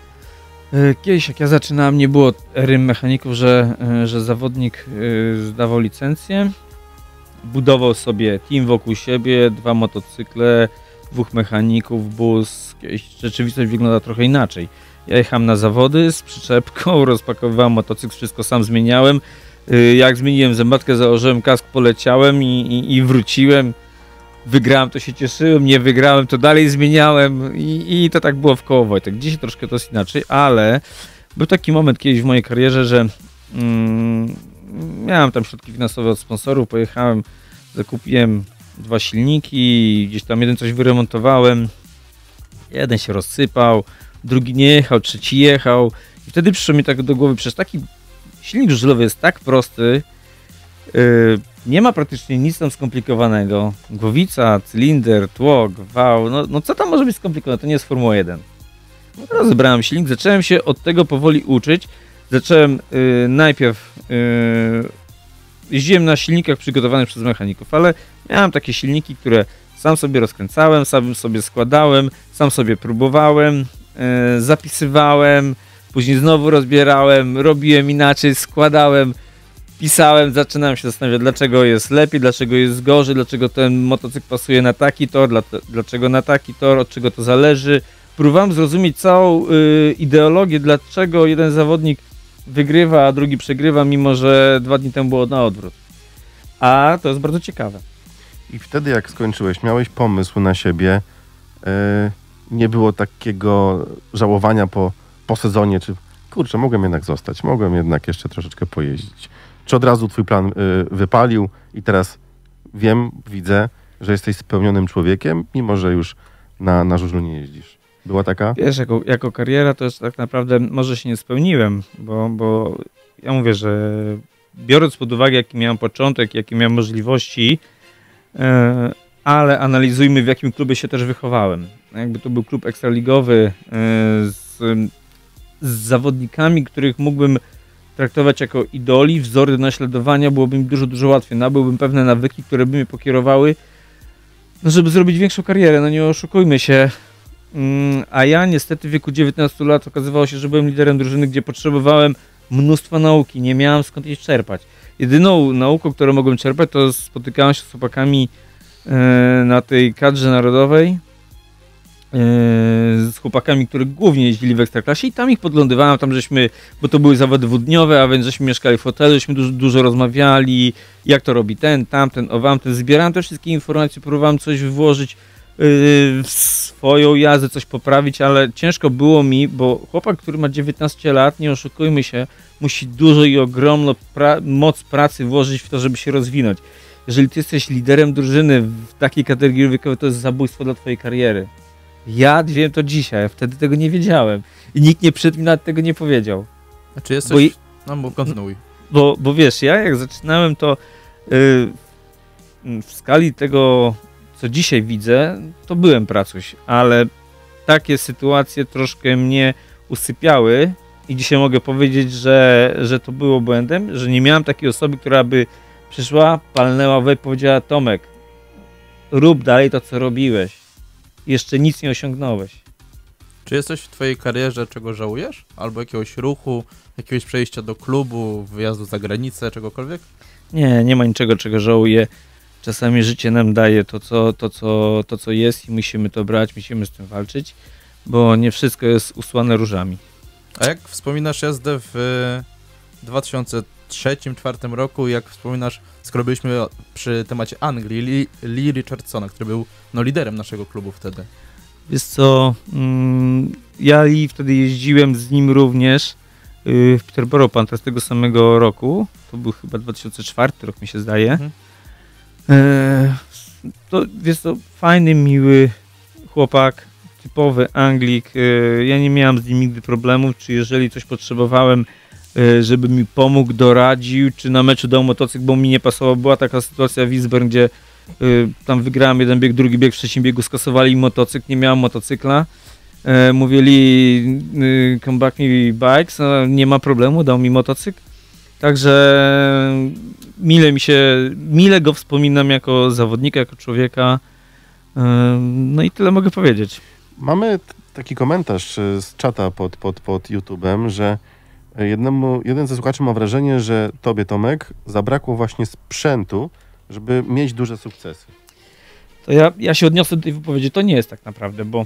E, Kiedyś jak ja zaczynałem, nie było ery mechaników, że, e, że zawodnik e, zdawał licencję, budował sobie team wokół siebie, dwa motocykle, dwóch mechaników, bus. Kiedyś rzeczywistość wygląda trochę inaczej. Ja jechałem na zawody z przyczepką, rozpakowywałem motocykl, wszystko sam zmieniałem. E, Jak zmieniłem zębatkę, założyłem kask, poleciałem i, i, i wróciłem. Wygrałem, to się cieszyłem, nie wygrałem, to dalej zmieniałem i, i to tak było w koło, Wojtek. Dzisiaj troszkę to jest inaczej, ale był taki moment kiedyś w mojej karierze, że mm, miałem tam środki finansowe od sponsorów, pojechałem, zakupiłem dwa silniki, gdzieś tam jeden coś wyremontowałem, jeden się rozsypał, drugi nie jechał, trzeci jechał i wtedy przyszło mi tak do głowy, przecież taki silnik żużlowy jest tak prosty, yy, nie ma praktycznie nic tam skomplikowanego. Głowica, cylinder, tłok, wał, no, no co tam może być skomplikowane? To nie jest Formuła jeden. No, rozebrałem silnik, zacząłem się od tego powoli uczyć. Zacząłem yy, najpierw yy, jeździłem na silnikach przygotowanych przez mechaników, ale miałem takie silniki, które sam sobie rozkręcałem, sam sobie składałem, sam sobie próbowałem, yy, zapisywałem, później znowu rozbierałem, robiłem inaczej, składałem, pisałem, zaczynałem się zastanawiać, dlaczego jest lepiej, dlaczego jest gorzej, dlaczego ten motocykl pasuje na taki tor, dlaczego na taki tor, od czego to zależy. Próbowałem zrozumieć całą y, ideologię, dlaczego jeden zawodnik wygrywa, a drugi przegrywa, mimo że dwa dni temu było na odwrót. A to jest bardzo ciekawe. I wtedy jak skończyłeś, miałeś pomysł na siebie, yy, nie było takiego żałowania po, po sezonie, czy kurczę, mogłem jednak zostać, mogłem jednak jeszcze troszeczkę pojeździć. Czy od razu twój plan y, wypalił i teraz wiem, widzę, że jesteś spełnionym człowiekiem, mimo że już na, na żużlu nie jeździsz? Była taka? Wiesz, jako, jako kariera to już tak naprawdę może się nie spełniłem, bo, bo ja mówię, że biorąc pod uwagę, jaki miałem początek, jakie miałem możliwości, yy, ale analizujmy, w jakim klubie się też wychowałem. Jakby to był klub ekstraligowy yy, z, z zawodnikami, których mógłbym traktować jako idoli, wzory do naśladowania, byłoby mi dużo, dużo łatwiej. Nabyłbym pewne nawyki, które by mnie pokierowały, no żeby zrobić większą karierę, no nie oszukujmy się. Mm, a ja niestety w wieku dziewiętnastu lat okazywało się, że byłem liderem drużyny, gdzie potrzebowałem mnóstwa nauki, nie miałem skąd jej czerpać. Jedyną nauką, którą mogłem czerpać, to spotykałem się z chłopakami e, na tej kadrze narodowej, z chłopakami, którzy głównie jeździli w Ekstraklasie i tam ich podglądywałem, tam żeśmy, bo to były zawody dwudniowe, a więc żeśmy mieszkali w hotelu, żeśmy dużo, dużo rozmawiali, jak to robi ten, tamten, owamten, zbierałem te wszystkie informacje, próbowałem coś włożyć yy, w swoją jazdę, coś poprawić, ale ciężko było mi, bo chłopak, który ma dziewiętnaście lat, nie oszukujmy się, musi dużo i ogromną pra moc pracy włożyć w to, żeby się rozwinąć. Jeżeli ty jesteś liderem drużyny w takiej kategorii wiekowej, to jest zabójstwo dla twojej kariery. Ja wiem to dzisiaj, a wtedy tego nie wiedziałem. I nikt nie przed mi nawet tego nie powiedział. A czy jesteś Bo i... No bo kontynuuj. Bo, bo wiesz, ja jak zaczynałem, to yy, w skali tego, co dzisiaj widzę, to byłem pracuś, ale takie sytuacje troszkę mnie usypiały i dzisiaj mogę powiedzieć, że, że to było błędem, że nie miałem takiej osoby, która by przyszła, palnęła w łeb i powiedziała: Tomek, rób dalej to, co robiłeś. Jeszcze nic nie osiągnąłeś. Czy jest coś w twojej karierze, czego żałujesz? Albo jakiegoś ruchu, jakiegoś przejścia do klubu, wyjazdu za granicę, czegokolwiek? Nie, nie ma niczego, czego żałuję. Czasami życie nam daje to co, to, co, to, co jest i musimy to brać, musimy z tym walczyć, bo nie wszystko jest usłane różami. A jak wspominasz jazdę w dwa tysiące trzecim, dwa tysiące czwartym roku, jak wspominasz, skoro byliśmy przy temacie Anglii, Lee, Lee Richardsona, który był no, liderem naszego klubu wtedy. Wiesz co, mm, ja i wtedy jeździłem z nim również yy, w Peterborough Panthers z tego samego roku, to był chyba dwa tysiące czwarty rok, mi się zdaje. Mhm. Yy, to wiesz co, fajny, miły chłopak, typowy Anglik, yy, ja nie miałem z nim nigdy problemów, czy jeżeli coś potrzebowałem, yy, żeby mi pomógł, doradził, czy na meczu dał motocykl, bo mi nie pasował. Była taka sytuacja w Wiesbaden, gdzie yy, tam wygrałem jeden bieg, drugi bieg, w trzecim biegu skasowali motocykl, nie miałem motocykla. Yy, mówili yy, come back me bikes, no, nie ma problemu, dał mi motocykl. Także mile mi się, mile go wspominam jako zawodnika, jako człowieka. Yy, no i tyle mogę powiedzieć. Mamy t- taki komentarz z czata pod, pod, pod YouTube'em, że jednemu, jeden ze słuchaczy ma wrażenie, że tobie, Tomek, zabrakło właśnie sprzętu, żeby mieć duże sukcesy. To ja, ja się odniosę do tej wypowiedzi. To nie jest tak naprawdę, bo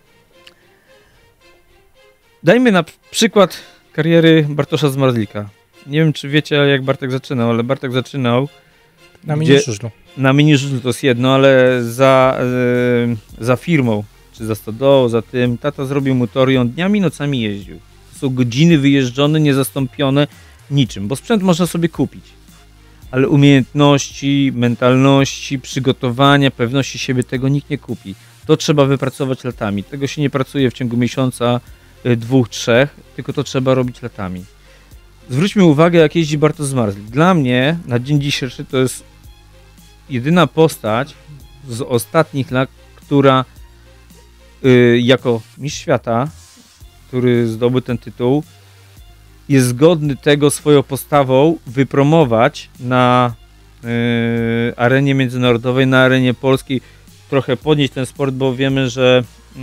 dajmy na przykład kariery Bartosza Zmarzlika. Nie wiem, czy wiecie, jak Bartek zaczynał, ale Bartek zaczynał na mini żużlu. Na mini żużlu to jest jedno, ale za, yy, za firmą, czy za stodołą, za tym, tata zrobił mu tor i on dniami, nocami jeździł. To są godziny wyjeżdżone, niezastąpione niczym, bo sprzęt można sobie kupić. Ale umiejętności, mentalności, przygotowania, pewności siebie, tego nikt nie kupi. To trzeba wypracować latami. Tego się nie pracuje w ciągu miesiąca, dwóch, trzech, tylko to trzeba robić latami. Zwróćmy uwagę, jak jeździ Bartosz Zmarzlik. Dla mnie na dzień dzisiejszy to jest jedyna postać z ostatnich lat, która yy, jako mistrz świata, który zdobył ten tytuł, jest zgodny tego swoją postawą wypromować na yy, arenie międzynarodowej, na arenie polskiej, trochę podnieść ten sport, bo wiemy, że, yy,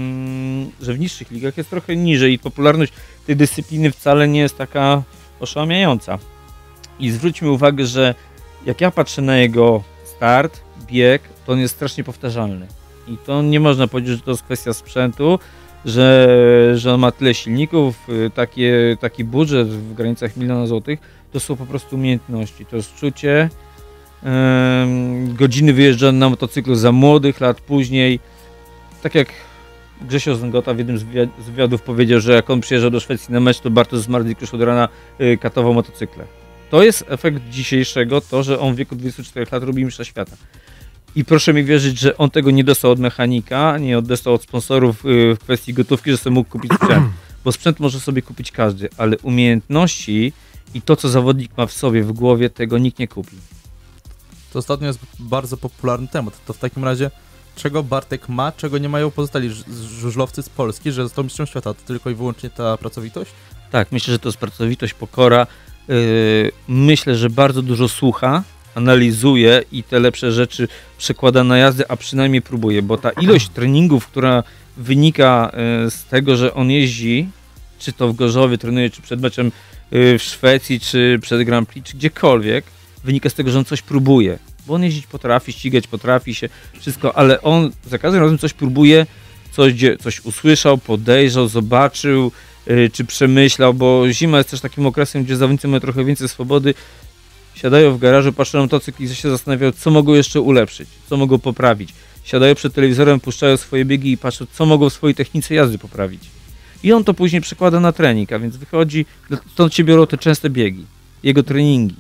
że w niższych ligach jest trochę niżej i popularność tej dyscypliny wcale nie jest taka oszałamiająca. I zwróćmy uwagę, że jak ja patrzę na jego start, bieg, to on jest strasznie powtarzalny. I to nie można powiedzieć, że to jest kwestia sprzętu, że, że on ma tyle silników, takie, taki budżet w granicach miliona złotych, to są po prostu umiejętności, to jest czucie, yy, godziny wyjeżdżane na motocyklu za młodych lat, później, tak jak Grzesio Zęgota w jednym z wywiadów powiedział, że jak on przyjeżdżał do Szwecji na mecz, to Bartosz Zmarzlik już od rana yy, katował motocykle. To jest efekt dzisiejszego, to, że on w wieku dwudziestu czterech lat robi mistrza świata. I proszę mi wierzyć, że on tego nie dostał od mechanika, nie dostał od sponsorów w kwestii gotówki, że sobie mógł kupić sprzęt. Bo sprzęt może sobie kupić każdy, ale umiejętności i to, co zawodnik ma w sobie, w głowie, tego nikt nie kupi. To ostatnio jest bardzo popularny temat. To w takim razie, czego Bartek ma, czego nie mają pozostali żużlowcy z Polski, że został mistrzem świata? To tylko i wyłącznie ta pracowitość? Tak, myślę, że to jest pracowitość, pokora. Yy, myślę, że bardzo dużo słucha, analizuje i te lepsze rzeczy przekłada na jazdę, a przynajmniej próbuje, bo ta ilość treningów, która wynika z tego, że on jeździ, czy to w Gorzowie trenuje, czy przed meczem w Szwecji, czy przed Grand Prix, czy gdziekolwiek, wynika z tego, że on coś próbuje, bo on jeździć potrafi, ścigać potrafi się, wszystko, ale on za każdym razem coś próbuje, coś, gdzie coś usłyszał, podejrzał, zobaczył, czy przemyślał, bo zima jest też takim okresem, gdzie zawodnicy mają trochę więcej swobody, siadają w garażu, patrzą na motocykl i się zastanawiają, co mogą jeszcze ulepszyć, co mogą poprawić. Siadają przed telewizorem, puszczają swoje biegi i patrzą, co mogą w swojej technice jazdy poprawić. I on to później przekłada na trening, a więc wychodzi, stąd się biorą te częste biegi, jego treningi.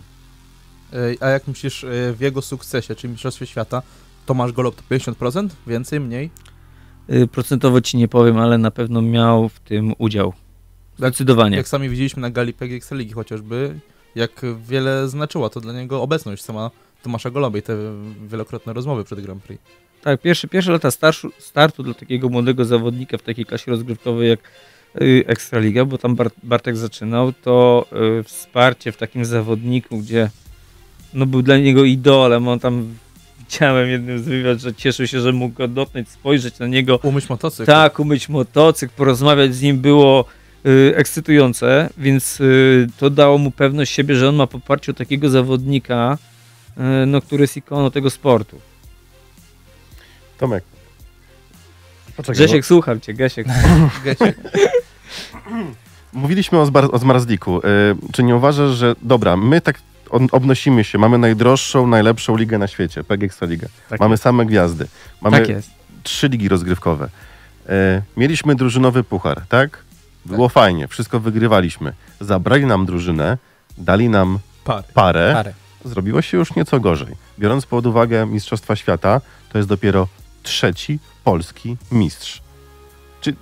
A jak myślisz w jego sukcesie, czyli mistrzostwie świata, Tomasz Golob to pięćdziesiąt procent? Więcej, mniej? Procentowo ci nie powiem, ale na pewno miał w tym udział. Zdecydowanie. Jak sami widzieliśmy na gali P G Ekstraligi chociażby, jak wiele znaczyła to dla niego obecność sama Tomasza Goloby i te wielokrotne rozmowy przed Grand Prix. Tak, pierwsze, pierwsze lata starszu, startu dla takiego młodego zawodnika w takiej klasie rozgrywkowej jak y, Ekstraliga, bo tam Bart, Bartek zaczynał, to y, wsparcie w takim zawodniku, gdzie no, był dla niego idolem, on tam widziałem jednym z wywiad, że cieszył się, że mógł go dotknąć, spojrzeć na niego. Umyć motocykl. Tak, umyć motocykl, porozmawiać z nim było y, ekscytujące, więc y, to dało mu pewność siebie, że on ma poparcie takiego zawodnika, y, no, który jest ikoną tego sportu. Tomek. Poczekaj, Grzesiek, bo... słucham cię, Grzesiek. Grzesiek. Mówiliśmy o, zbar- o Zmarzliku. Yy, czy nie uważasz, że dobra, my tak obnosimy się, mamy najdroższą, najlepszą ligę na świecie, P G Ekstraligę. Tak mamy jest. same gwiazdy. Mamy Tak jest. trzy ligi rozgrywkowe. Yy, mieliśmy drużynowy puchar, tak? Było Tak. fajnie, wszystko wygrywaliśmy. Zabrali nam drużynę, dali nam Pary. parę. Pary. Zrobiło się już nieco gorzej. Biorąc pod uwagę Mistrzostwa Świata, to jest dopiero trzeci polski mistrz. Czy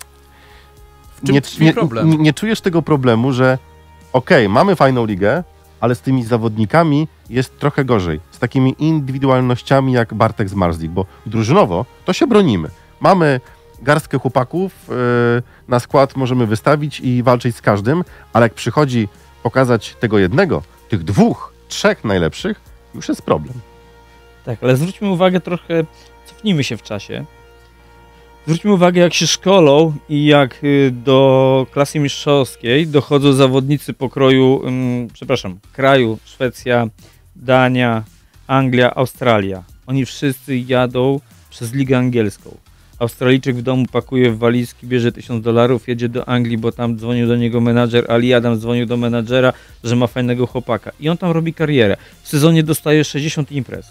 W czym nie, tkwi nie, problem? nie, nie czujesz tego problemu, że okej, okay, mamy fajną ligę, ale z tymi zawodnikami jest trochę gorzej. Z takimi indywidualnościami jak Bartek Zmarzlik, bo drużynowo to się bronimy. Mamy garstkę chłopaków, yy, na skład możemy wystawić i walczyć z każdym, ale jak przychodzi pokazać tego jednego, tych dwóch, trzech najlepszych, już jest problem. Tak, ale zwróćmy uwagę trochę, cofnijmy się w czasie. Zwróćmy uwagę, jak się szkolą i jak y, do klasy mistrzowskiej dochodzą zawodnicy pokroju, ym, przepraszam, kraju, Szwecja, Dania, Anglia, Australia. Oni wszyscy jadą przez ligę angielską. Australijczyk w domu pakuje w walizki, bierze tysiąc dolarów, jedzie do Anglii, bo tam dzwonił do niego menadżer, Ali Adam dzwonił do menadżera, że ma fajnego chłopaka. I on tam robi karierę. W sezonie dostaje sześćdziesiąt imprez.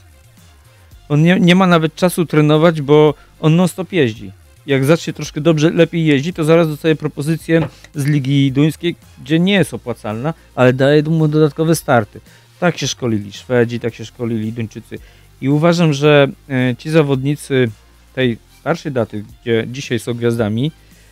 On nie, nie ma nawet czasu trenować, bo on non-stop jeździ. Jak zacznie troszkę dobrze, lepiej jeździ, to zaraz dostaje propozycję z Ligi Duńskiej, gdzie nie jest opłacalna, ale daje mu dodatkowe starty. Tak się szkolili Szwedzi, tak się szkolili Duńczycy. I uważam, że e, ci zawodnicy tej starszej daty, gdzie dzisiaj są gwiazdami,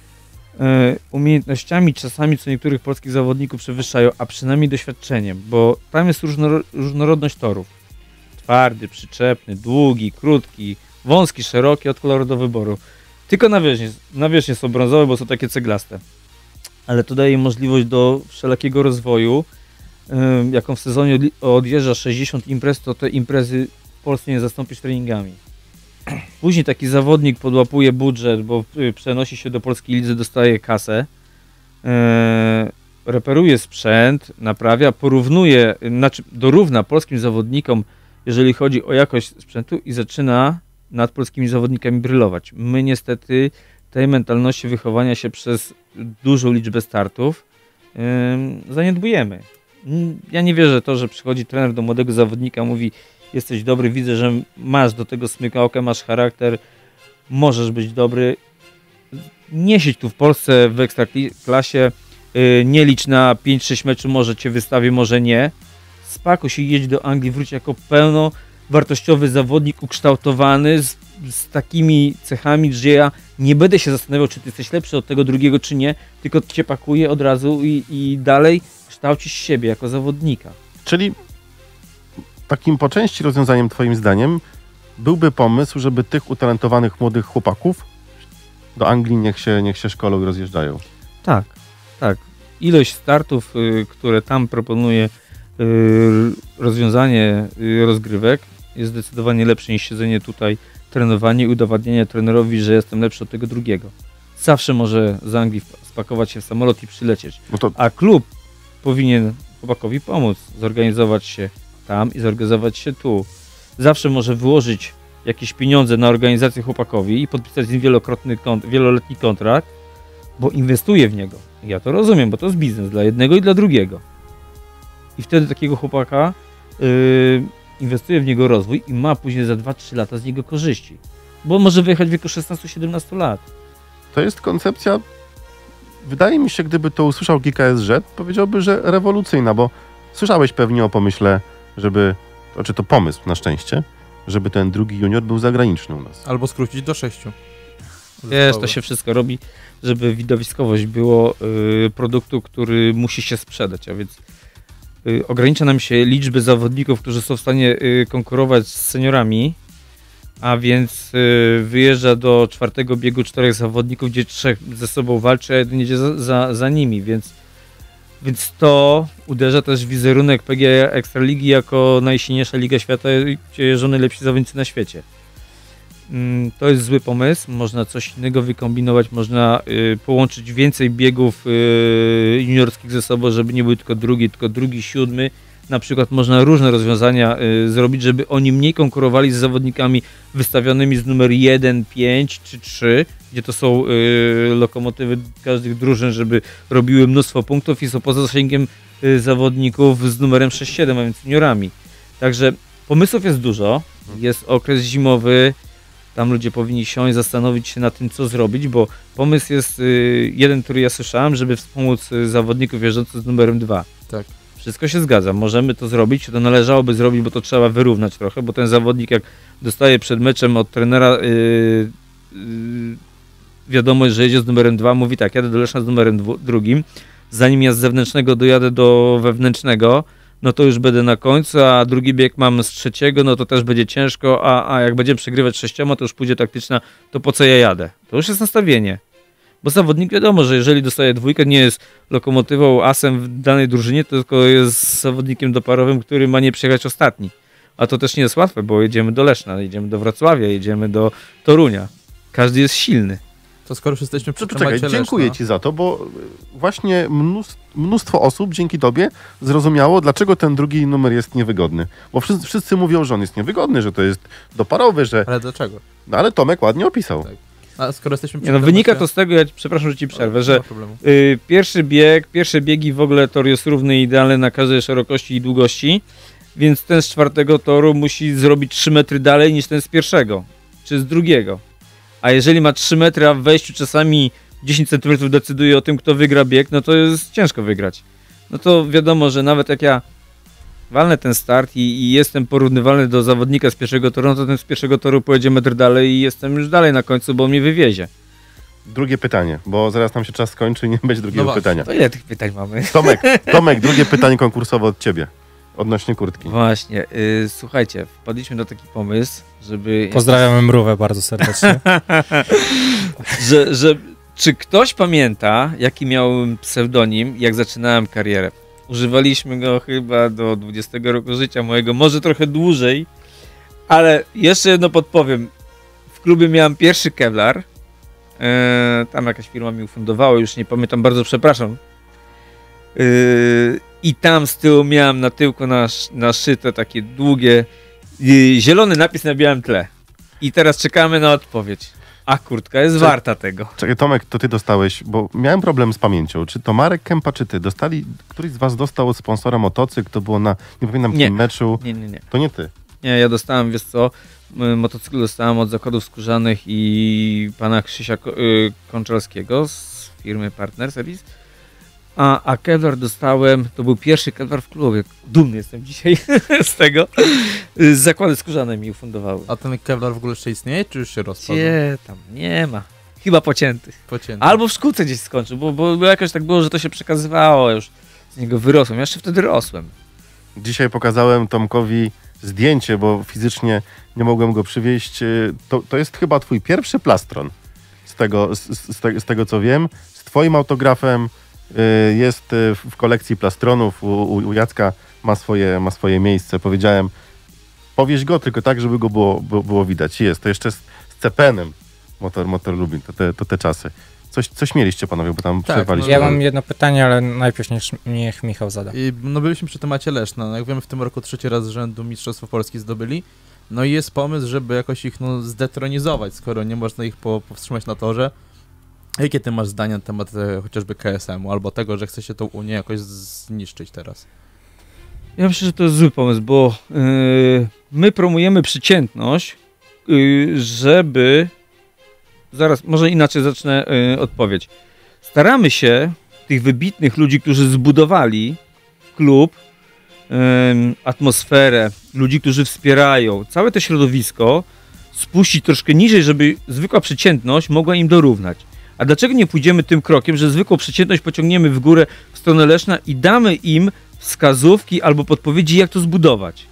e, umiejętnościami czasami co niektórych polskich zawodników przewyższają, a przynajmniej doświadczeniem, bo tam jest różnoro- różnorodność torów. Twardy, przyczepny, długi, krótki, wąski, szeroki, od koloru do wyboru. Tylko na wierzchni, na wierzchni są brązowe, bo są takie ceglaste. Ale to daje możliwość do wszelakiego rozwoju. Yy, jaką w sezonie odjeżdża sześćdziesiąt imprez, to te imprezy w Polsce nie zastąpisz treningami. Później taki zawodnik podłapuje budżet, bo yy, przenosi się do polskiej lidzy, dostaje kasę, yy, reperuje sprzęt, naprawia, porównuje, yy, znaczy dorówna polskim zawodnikom, jeżeli chodzi o jakość sprzętu i zaczyna nad polskimi zawodnikami brylować. My niestety tej mentalności wychowania się przez dużą liczbę startów yy, zaniedbujemy. Ja nie wierzę w to, że przychodzi trener do młodego zawodnika, mówi: jesteś dobry, widzę, że masz do tego smykałkę, masz charakter, możesz być dobry. Nie siedź tu w Polsce w ekstraklasie, yy, nie licz na pięć sześć meczów, może cię wystawię, może nie. Spakuj się, jedź do Anglii, wróć jako pełnowartościowy zawodnik, ukształtowany, z, z takimi cechami, że ja nie będę się zastanawiał, czy ty jesteś lepszy od tego drugiego, czy nie, tylko cię pakuję od razu i, i dalej kształcisz siebie jako zawodnika. Czyli takim po części rozwiązaniem twoim zdaniem byłby pomysł, żeby tych utalentowanych młodych chłopaków do Anglii niech się, niech się szkolą i rozjeżdżają. Tak, tak. Ilość startów, y, które tam proponuje y, rozwiązanie y, rozgrywek jest zdecydowanie lepsze niż siedzenie tutaj, trenowanie i udowadnianie trenerowi, że jestem lepszy od tego drugiego. Zawsze może z Anglii spakować się w samolot i przylecieć. No to A klub powinien chłopakowi pomóc, zorganizować się tam i zorganizować się tu. Zawsze może wyłożyć jakieś pieniądze na organizację chłopakowi i podpisać z nim wielokrotny kont- wieloletni kontrakt, bo inwestuje w niego. Ja to rozumiem, bo to jest biznes dla jednego i dla drugiego. I wtedy takiego chłopaka yy, inwestuje w niego rozwój i ma później za dwa trzy lata z niego korzyści. Bo on może wyjechać w wieku szesnastu siedemnastu lat. to jest koncepcja, wydaje mi się, gdyby to usłyszał G K S Z, powiedziałby, że rewolucyjna, bo słyszałeś pewnie o pomyśle, żeby, znaczy to pomysł na szczęście, żeby ten drugi junior był zagraniczny u nas. Albo skrócić do sześciu. Wiesz, to się wszystko robi, żeby widowiskowość było y, produktu, który musi się sprzedać, a więc y, ogranicza nam się liczby zawodników, którzy są w stanie y, konkurować z seniorami, a więc y, wyjeżdża do czwartego biegu czterech zawodników, gdzie trzech ze sobą walczy, a jeden jedzie za, za, za nimi, więc, więc to uderza też w wizerunek P G A Ekstraligi jako najsilniejsza liga świata, gdzie jeżdżą najlepsi zawodnicy na świecie. To jest zły pomysł, można coś innego wykombinować, można y, połączyć więcej biegów y, juniorskich ze sobą, żeby nie był tylko drugi, tylko drugi, siódmy. Na przykład można różne rozwiązania y, zrobić, żeby oni mniej konkurowali z zawodnikami wystawionymi z numer jeden, pięć czy trzy, gdzie to są y, lokomotywy każdych drużyn, żeby robiły mnóstwo punktów i są poza zasięgiem y, zawodników z numerem sześć siedem, a więc juniorami. Także pomysłów jest dużo, jest okres zimowy. Tam ludzie powinni siąść, zastanowić się nad tym, co zrobić, bo pomysł jest y, jeden, który ja słyszałem, żeby wspomóc y, zawodników jeżdżących z numerem dwa. Tak. Wszystko się zgadza, możemy to zrobić, to należałoby zrobić, bo to trzeba wyrównać trochę, bo ten zawodnik jak dostaje przed meczem od trenera y, y, wiadomość, że jedzie z numerem dwa, mówi tak, jadę do Leszna z numerem dwu, drugim, zanim ja z zewnętrznego dojadę do wewnętrznego, no to już będę na końcu, a drugi bieg mam z trzeciego, no to też będzie ciężko, a, a jak będziemy przegrywać sześcioma, to już pójdzie taktyczna, to po co ja jadę? To już jest nastawienie. Bo zawodnik wiadomo, że jeżeli dostaje dwójkę, nie jest lokomotywą, asem w danej drużynie, tylko jest zawodnikiem doparowym, który ma nie przyjechać ostatni. A to też nie jest łatwe, bo jedziemy do Leszna, jedziemy do Wrocławia, jedziemy do Torunia. Każdy jest silny. To skoro już jesteśmy przy to, czekaj, dziękuję Ci za to, bo właśnie mnóstwo, mnóstwo osób dzięki Tobie zrozumiało, dlaczego ten drugi numer jest niewygodny. Bo wszyscy, wszyscy mówią, że on jest niewygodny, że to jest doparowy, że... Ale dlaczego? No ale Tomek ładnie opisał. Tak. A skoro jesteśmy przy nie, no, temacie... wynika to z tego, ja przepraszam, że Ci przerwę, o, że y, pierwszy bieg, pierwsze biegi w ogóle tor jest równy i idealny na każdej szerokości i długości, więc ten z czwartego toru musi zrobić trzy metry dalej niż ten z pierwszego, czy z drugiego. A jeżeli ma trzy metry, a w wejściu czasami dziesięć centymetrów decyduje o tym, kto wygra bieg, no to jest ciężko wygrać. No to wiadomo, że nawet jak ja walnę ten start i, i jestem porównywalny do zawodnika z pierwszego toru, no to ten z pierwszego toru pojedzie metr dalej i jestem już dalej na końcu, bo on mnie wywiezie. Drugie pytanie, bo zaraz nam się czas skończy i nie będzie drugiego no pytania. To ile tych pytań mamy? Tomek, Tomek, drugie pytanie konkursowe od Ciebie. Odnośnie kurtki. Właśnie, yy, słuchajcie, wpadliśmy do taki pomysł, żeby... Pozdrawiamy Mrówę bardzo serdecznie. że, że, czy ktoś pamięta, jaki miałem pseudonim, jak zaczynałem karierę? Używaliśmy go chyba do dwudziestego roku życia mojego, może trochę dłużej, ale jeszcze jedno podpowiem. W klubie miałem pierwszy Kevlar, yy, tam jakaś firma mi ufundowała, już nie pamiętam, bardzo przepraszam. Yy, I tam z tyłu miałem na tyłku nasz, naszyte takie długie, yy, zielony napis na białym tle. I teraz czekamy na odpowiedź. A kurtka jest Cze warta tego. Czekaj, Tomek, to ty dostałeś, bo miałem problem z pamięcią. Czy to Marek Kępa, czy ty dostali, któryś z was dostał od sponsora motocykl, to było na, nie pamiętam, nie. tym meczu. Nie, nie, nie. To nie ty. Nie, ja dostałem, wiesz co, motocykl dostałem od Zakładów Skórzanych i pana Krzysia Konczalskiego z firmy Partner Service. A, a Kevlar dostałem, to był pierwszy Kevlar w klubie. Dumny jestem dzisiaj z tego. Zakłady Skórzane mi ufundowały. A ten Kevlar w ogóle jeszcze istnieje, czy już się rozpadł? Gdzie tam? Nie ma. Chyba pocięty. Pocięty. Albo w szkółce gdzieś skończył, bo, bo, bo jakoś tak było, że to się przekazywało, już z niego wyrosłem. Ja jeszcze wtedy rosłem. Dzisiaj pokazałem Tomkowi zdjęcie, bo fizycznie nie mogłem go przywieźć. To, to jest chyba twój pierwszy plastron, z tego, z, z, te, z tego co wiem. Z twoim autografem jest w kolekcji plastronów. U, u, u Jacka ma swoje, ma swoje miejsce. Powiedziałem, powieź go tylko tak, żeby go było, było, było widać. Jest. To jeszcze z, z Cepenem motor, motor Lubin. To te, to te czasy. Coś, coś mieliście, panowie, bo tam tak, przerwaliście. Ja mam jedno pytanie, ale najpierw niech, niech Michał zada. I, no byliśmy przy temacie Leszna. No, jak wiemy, w tym roku trzeci raz z rzędu Mistrzostwo Polski zdobyli. No i jest pomysł, żeby jakoś ich no, zdetronizować, skoro nie można ich po, powstrzymać na torze. Jakie ty masz zdania na temat e, chociażby K S M u, albo tego, że chce się tą Unię jakoś zniszczyć teraz? Ja myślę, że to jest zły pomysł, bo yy, my promujemy przeciętność, yy, żeby... Zaraz, może inaczej zacznę yy, odpowiedź. Staramy się tych wybitnych ludzi, którzy zbudowali klub, yy, atmosferę, ludzi, którzy wspierają, całe to środowisko, spuścić troszkę niżej, żeby zwykła przeciętność mogła im dorównać. A dlaczego nie pójdziemy tym krokiem, że zwykłą przeciętność pociągniemy w górę w stronę Leszna i damy im wskazówki albo podpowiedzi, jak to zbudować?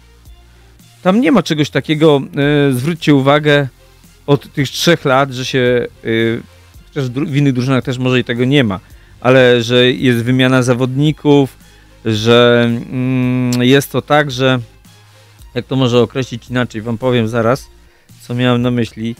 Tam nie ma czegoś takiego, e, zwróćcie uwagę, od tych trzech lat, że się, e, chociaż w innych drużynach też może i tego nie ma, ale że jest wymiana zawodników, że mm, jest to tak, że jak to może określić inaczej, wam powiem zaraz, co miałem na myśli.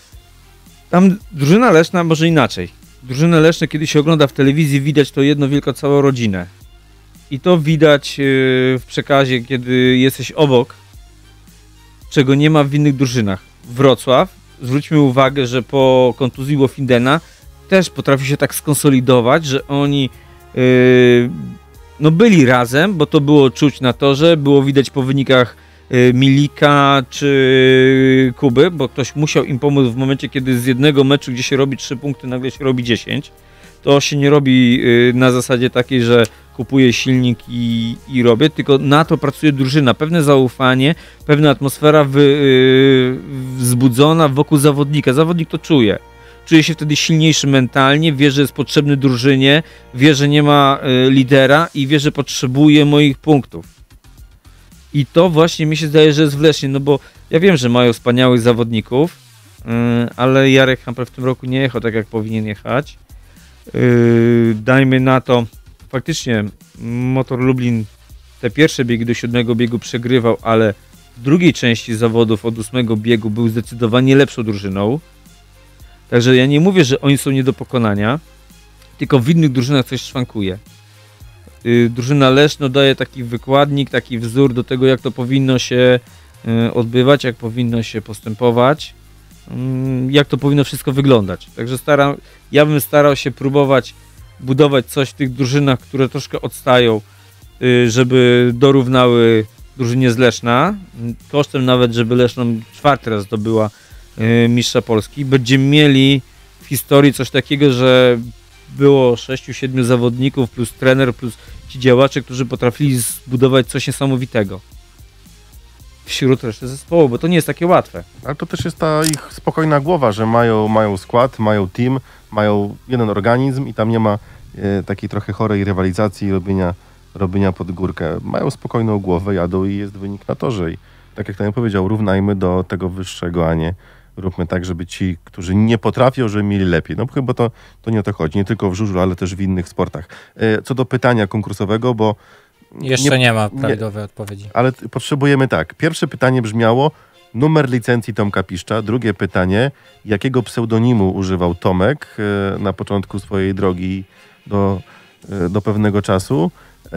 Tam drużyna Leszna może inaczej. Drużynę Leszne, kiedy się ogląda w telewizji, widać to jedno wielką całą rodzinę. I to widać yy, w przekazie, kiedy jesteś obok, czego nie ma w innych drużynach. Wrocław, zwróćmy uwagę, że po kontuzji Wofindena też potrafi się tak skonsolidować, że oni yy, no byli razem, bo to było czuć na torze, było widać po wynikach yy, Milika czy Kuby, bo ktoś musiał im pomóc w momencie, kiedy z jednego meczu, gdzie się robi trzy punkty, nagle się robi dziesięć. To się nie robi yy, na zasadzie takiej, że kupuję silnik i, i robię, tylko na to pracuje drużyna. Pewne zaufanie, pewna atmosfera wy, yy, wzbudzona wokół zawodnika. Zawodnik to czuje. Czuje się wtedy silniejszy mentalnie, wie, że jest potrzebny drużynie, wie, że nie ma y, lidera i wie, że potrzebuje moich punktów. I to właśnie mi się zdaje, że jest w Lesznie, no bo ja wiem, że mają wspaniałych zawodników, y, ale Jarek Hampel w tym roku nie jechał tak, jak powinien jechać. Y, dajmy na to, faktycznie Motor Lublin te pierwsze biegi do siódmego biegu przegrywał, ale w drugiej części zawodów od ósmego biegu był zdecydowanie lepszą drużyną. Także ja nie mówię, że oni są nie do pokonania, tylko w innych drużynach coś szwankuje. Yy, drużyna Leszno daje taki wykładnik, taki wzór do tego, jak to powinno się yy, odbywać, jak powinno się postępować, yy, jak to powinno wszystko wyglądać. Także staram, ja bym starał się próbować budować coś w tych drużynach, które troszkę odstają, yy, żeby dorównały drużynie z Leszna, kosztem nawet, żeby Leszno czwarty raz zdobyła mistrza Polski. Będziemy mieli w historii coś takiego, że było sześciu, siedmiu zawodników plus trener, plus ci działacze, którzy potrafili zbudować coś niesamowitego wśród reszty zespołu, bo to nie jest takie łatwe. Ale to też jest ta ich spokojna głowa, że mają, mają skład, mają team, mają jeden organizm i tam nie ma e, takiej trochę chorej rywalizacji i robienia, robienia pod górkę. Mają spokojną głowę, jadą i jest wynik na torze. I tak jak Daniel powiedział, równajmy do tego wyższego, a nie róbmy tak, żeby ci, którzy nie potrafią, żeby mieli lepiej. No chyba to, to nie o to chodzi. Nie tylko w żużlu, ale też w innych sportach. E, co do pytania konkursowego, bo... Jeszcze nie, nie ma prawidłowej nie, odpowiedzi. Ale t- potrzebujemy tak. Pierwsze pytanie brzmiało numer licencji Tomka Piszcza. Drugie pytanie, jakiego pseudonimu używał Tomek e, na początku swojej drogi do, e, do pewnego czasu. E,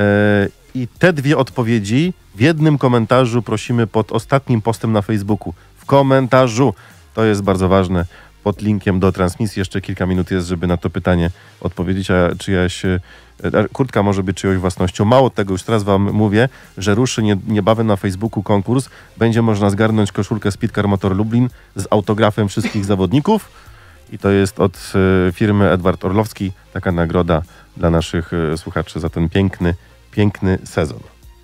I te dwie odpowiedzi w jednym komentarzu prosimy pod ostatnim postem na Facebooku. W komentarzu. To jest bardzo ważne. Pod linkiem do transmisji jeszcze kilka minut jest, żeby na to pytanie odpowiedzieć, a czyjaś kurtka może być czyjąś własnością. Mało tego, już teraz wam mówię, że ruszy nie, niebawem na Facebooku konkurs. Będzie można zgarnąć koszulkę Speedcar Motor Lublin z autografem wszystkich zawodników i to jest od y, firmy Edward Orlowski. Taka nagroda dla naszych y, słuchaczy za ten piękny, piękny sezon.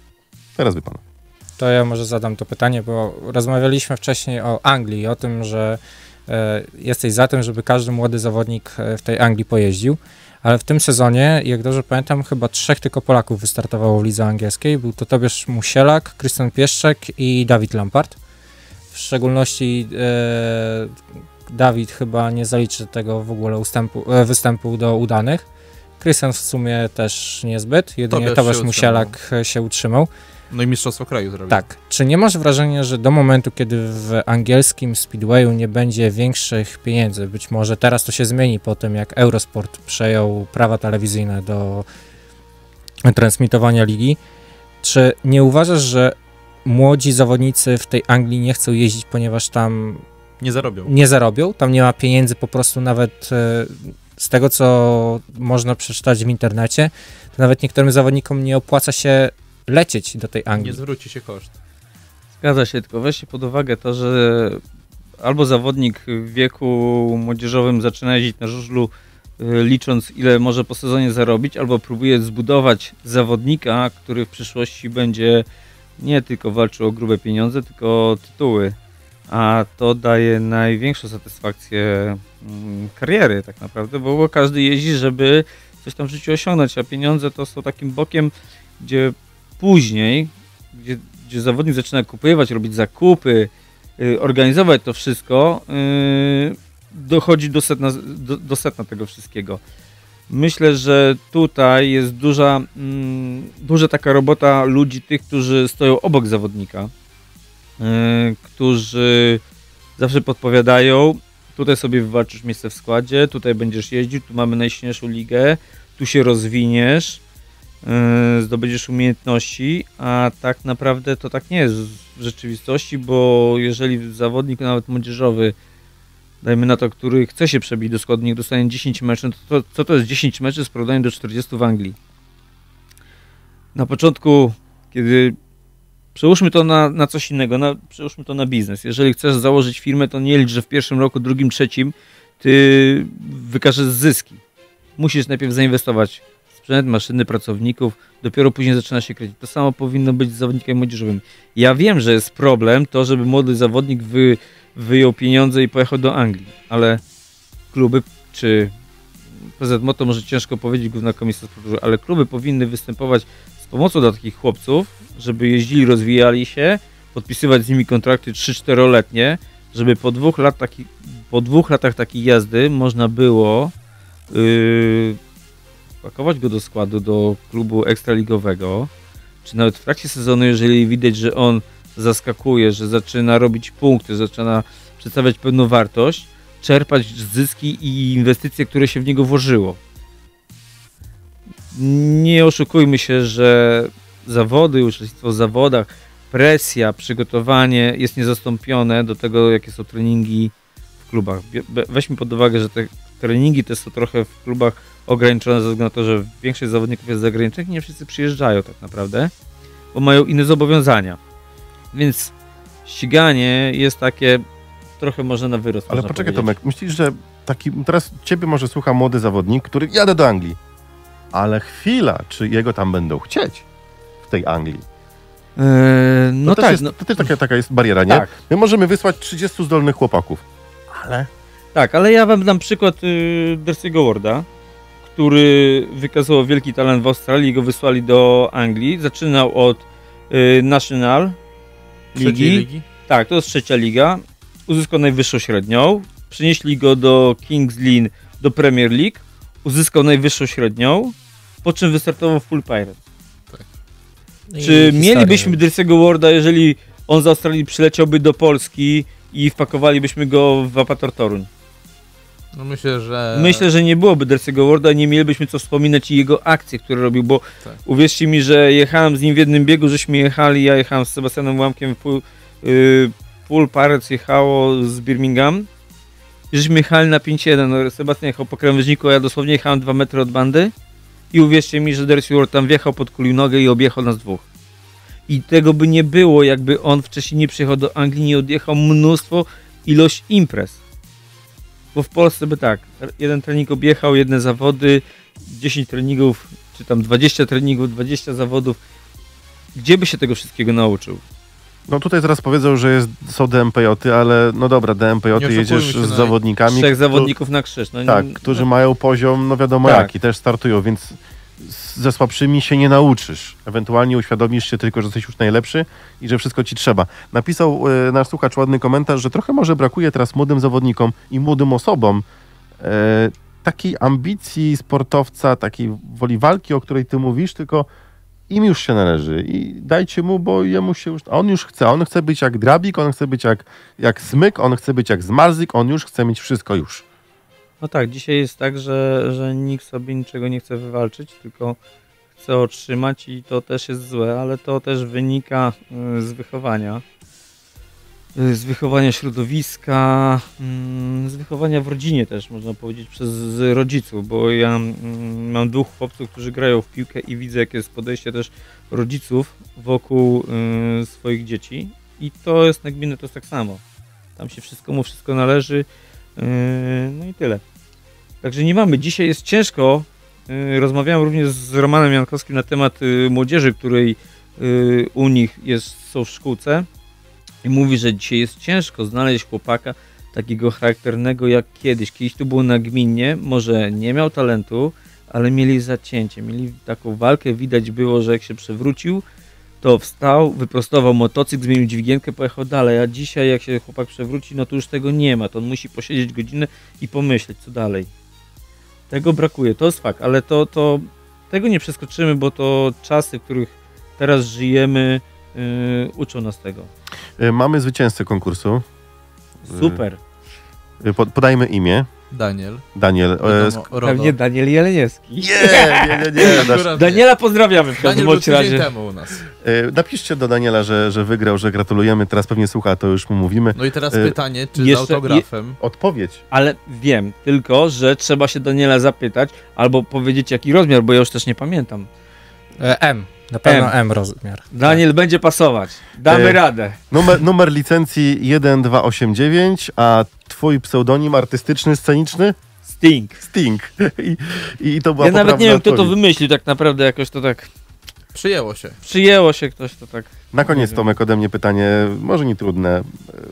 Teraz wy pan. To ja może zadam to pytanie, bo rozmawialiśmy wcześniej o Anglii, o tym, że e, jesteś za tym, żeby każdy młody zawodnik w tej Anglii pojeździł, ale w tym sezonie, jak dobrze pamiętam, chyba trzech tylko Polaków wystartowało w lidze angielskiej. Był to Tobiasz Musielak, Krystian Pieszczek i Dawid Lampard. W szczególności e, Dawid chyba nie zaliczy tego w ogóle ustępu, e, występu do udanych. Krystian w sumie też niezbyt, jedynie Tobiasz, Tobiasz Musielak się utrzymał. No i mistrzostwo kraju zrobił. Tak. Czy nie masz wrażenia, że do momentu, kiedy w angielskim Speedwayu nie będzie większych pieniędzy, być może teraz to się zmieni po tym, jak Eurosport przejął prawa telewizyjne do transmitowania ligi, czy nie uważasz, że młodzi zawodnicy w tej Anglii nie chcą jeździć, ponieważ tam nie zarobią? Nie zarobią, tam nie ma pieniędzy po prostu nawet z tego, co można przeczytać w internecie, to nawet niektórym zawodnikom nie opłaca się lecieć do tej Anglii. Nie zwróci się koszt. Zgadza się, tylko weźcie pod uwagę to, że albo zawodnik w wieku młodzieżowym zaczyna jeździć na żużlu licząc, ile może po sezonie zarobić, albo próbuje zbudować zawodnika, który w przyszłości będzie nie tylko walczył o grube pieniądze, tylko o tytuły. a to daje największą satysfakcję mm, kariery tak naprawdę, bo, bo każdy jeździ, żeby coś tam w życiu osiągnąć, a pieniądze to są takim bokiem, gdzie później, gdzie, gdzie zawodnik zaczyna kupywać, robić zakupy, yy, organizować to wszystko, yy, dochodzi do setna, do, do setna tego wszystkiego. Myślę, że tutaj jest duża, mm, duża taka robota ludzi, tych, którzy stoją obok zawodnika, yy, którzy zawsze podpowiadają, tutaj sobie wywalczysz miejsce w składzie, tutaj będziesz jeździł, tu mamy najsilniejszą ligę, tu się rozwiniesz, yy, zdobędziesz umiejętności, a tak naprawdę to tak nie jest w rzeczywistości, bo jeżeli zawodnik nawet młodzieżowy, dajmy na to, który chce się przebić do składu, niech dostanie dziesięć meczów, to, to co to jest dziesięć meczów z porównaniem do czterdziestu w Anglii? Na początku, kiedy przełóżmy to na, na coś innego, na, przełóżmy to na biznes. Jeżeli chcesz założyć firmę, to nie licz, że w pierwszym roku, drugim, trzecim ty wykażesz zyski. Musisz najpierw zainwestować w sprzęt, maszyny, pracowników, dopiero później zaczyna się kręcić. To samo powinno być z zawodnikiem młodzieżowym. Ja wiem, że jest problem to, żeby młody zawodnik wy, wyjął pieniądze i pojechał do Anglii, ale kluby czy P Z M O to może ciężko powiedzieć, Główna Komisja Sportu, ale kluby powinny występować z pomocą dla takich chłopców, żeby jeździli, rozwijali się, podpisywać z nimi kontrakty trzy-czteroletnie, żeby po dwóch, lat taki, po dwóch latach takiej jazdy można było yy, pakować go do składu, do klubu ekstraligowego, czy nawet w trakcie sezonu, jeżeli widać, że on zaskakuje, że zaczyna robić punkty, zaczyna przedstawiać pewną wartość, czerpać zyski i inwestycje, które się w niego włożyło. Nie oszukujmy się, że zawody, uczestnictwo w zawodach, presja, przygotowanie jest niezastąpione do tego, jakie są treningi w klubach. Weźmy pod uwagę, że te treningi te są trochę w klubach ograniczone ze względu na to, że większość zawodników jest zagranicznych i nie wszyscy przyjeżdżają tak naprawdę, bo mają inne zobowiązania. Więc ściganie jest takie trochę może na wyrost. Ale poczekaj, Tomek, myślisz, że taki, teraz ciebie może słucha młody zawodnik, który jadę do Anglii, ale chwila, czy jego tam będą chcieć w tej Anglii? Eee, no to tak. Jest, no, to też taka, taka jest bariera, nie? tak. My możemy wysłać trzydziestu zdolnych chłopaków, ale... Tak, ale ja wam dam przykład y, Darcy'ego Warda, który wykazał wielki talent w Australii i go wysłali do Anglii. Zaczynał od y, National Ligi. ligi. Tak, to jest trzecia liga. Uzyskał najwyższą średnią. Przenieśli go do Kings Lynn, do Premier League. Uzyskał najwyższą średnią, po czym wystartował w Full Pirates. Tak. Czy mielibyśmy Darcy'ego Warda, jeżeli on z Australii przyleciałby do Polski i wpakowalibyśmy go w Apator Toruń? No myślę, że... Myślę, że nie byłoby Darcy'ego Warda, nie mielibyśmy co wspominać i jego akcje, które robił, bo tak. Uwierzcie mi, że jechałem z nim w jednym biegu, żeśmy jechali, ja jechałem z Sebastianem Łamkiem, full, yy, full Pirates jechało z Birmingham i żeśmy jechali na pięć jeden, no, Sebastian jechał po krawężniku, a ja dosłownie jechałem dwa metry od bandy i uwierzcie mi, że Darcy Ward tam wjechał, podkulił nogę i objechał nas dwóch. I tego by nie było, jakby on wcześniej nie przyjechał do Anglii, nie odjechał mnóstwo ilość imprez. Bo w Polsce by tak, jeden trening objechał, jedne zawody, dziesięć treningów, czy tam dwadzieścia treningów, dwadzieścia zawodów. Gdzie by się tego wszystkiego nauczył? No tutaj zaraz powiedzą, że jest, są D M P J-y, ale no dobra, D M P J-y jedziesz z na... zawodnikami. Trzech kto, zawodników na krzyż. No, tak, nie, którzy no. mają poziom, no wiadomo Tak. jaki, też startują, więc ze słabszymi się nie nauczysz. Ewentualnie uświadomisz się tylko, że jesteś już najlepszy i że wszystko ci trzeba. Napisał e, nasz słuchacz ładny komentarz, że trochę może brakuje teraz młodym zawodnikom i młodym osobom e, takiej ambicji sportowca, takiej woli walki, o której ty mówisz, tylko im już się należy i dajcie mu, bo jemu się już... On już chce, on chce być jak Drabik, on chce być jak, jak Smyk, on chce być jak Zmarzyk, on już chce mieć wszystko już. No tak, dzisiaj jest tak, że, że nikt sobie niczego nie chce wywalczyć, tylko chce otrzymać i to też jest złe, ale to też wynika y, z wychowania. Y, z wychowania środowiska, y, z wychowania w rodzinie też, można powiedzieć, przez rodziców, bo ja y, mam dwóch chłopców, którzy grają w piłkę i widzę, jakie jest podejście też rodziców wokół y, swoich dzieci i to jest nagminne, to jest tak samo. Tam się wszystko mu wszystko należy, y, no i tyle. Także nie mamy. Dzisiaj jest ciężko. Yy, rozmawiałem również z Romanem Jankowskim na temat yy, młodzieży, której yy, u nich jest, są w szkółce. I mówi, że dzisiaj jest ciężko znaleźć chłopaka takiego charakternego jak kiedyś. Kiedyś to było nagminnie, może nie miał talentu, ale mieli zacięcie, mieli taką walkę, widać było, że jak się przewrócił, to wstał, wyprostował motocykl, zmienił dźwigienkę, pojechał dalej, a dzisiaj jak się chłopak przewróci, no to już tego nie ma, to on musi posiedzieć godzinę i pomyśleć, co dalej. Tego brakuje, to jest fakt, ale to, to tego nie przeskoczymy, bo to czasy, w których teraz żyjemy, yy, uczą nas tego. Mamy zwycięzcę konkursu. Super. Po, podajmy imię. Daniel. Daniel. Wiadomo, RODO. Pewnie Daniel Jeleniewski. Nie, nie, nie, nie. Nasz, Akurat Daniela pozdrawiamy w Daniel każdym był bądź tydzień razie. temu u nas. e, napiszcie do Daniela, że, że wygrał, że gratulujemy. Teraz pewnie słucha, to już mu mówimy. No i teraz E, pytanie, czy jeszcze- z autografem? Odpowiedź. Ale wiem, tylko, że trzeba się Daniela zapytać, albo powiedzieć jaki rozmiar, bo ja już też nie pamiętam. E, M. Na pewno M. M, rozmiar. Daniel będzie pasować. Damy E, radę. Numer, numer licencji jeden dwa osiem dziewięć, a twój pseudonim artystyczny, sceniczny? Sting. Sting. I, i to była Ja nawet poprawna nie wiem, kto to odpowiedź. wymyślił tak naprawdę, jakoś to tak Przyjęło się. przyjęło się, ktoś to tak... Na koniec, Nie wiem. Tomek, ode mnie pytanie, może nie trudne. E,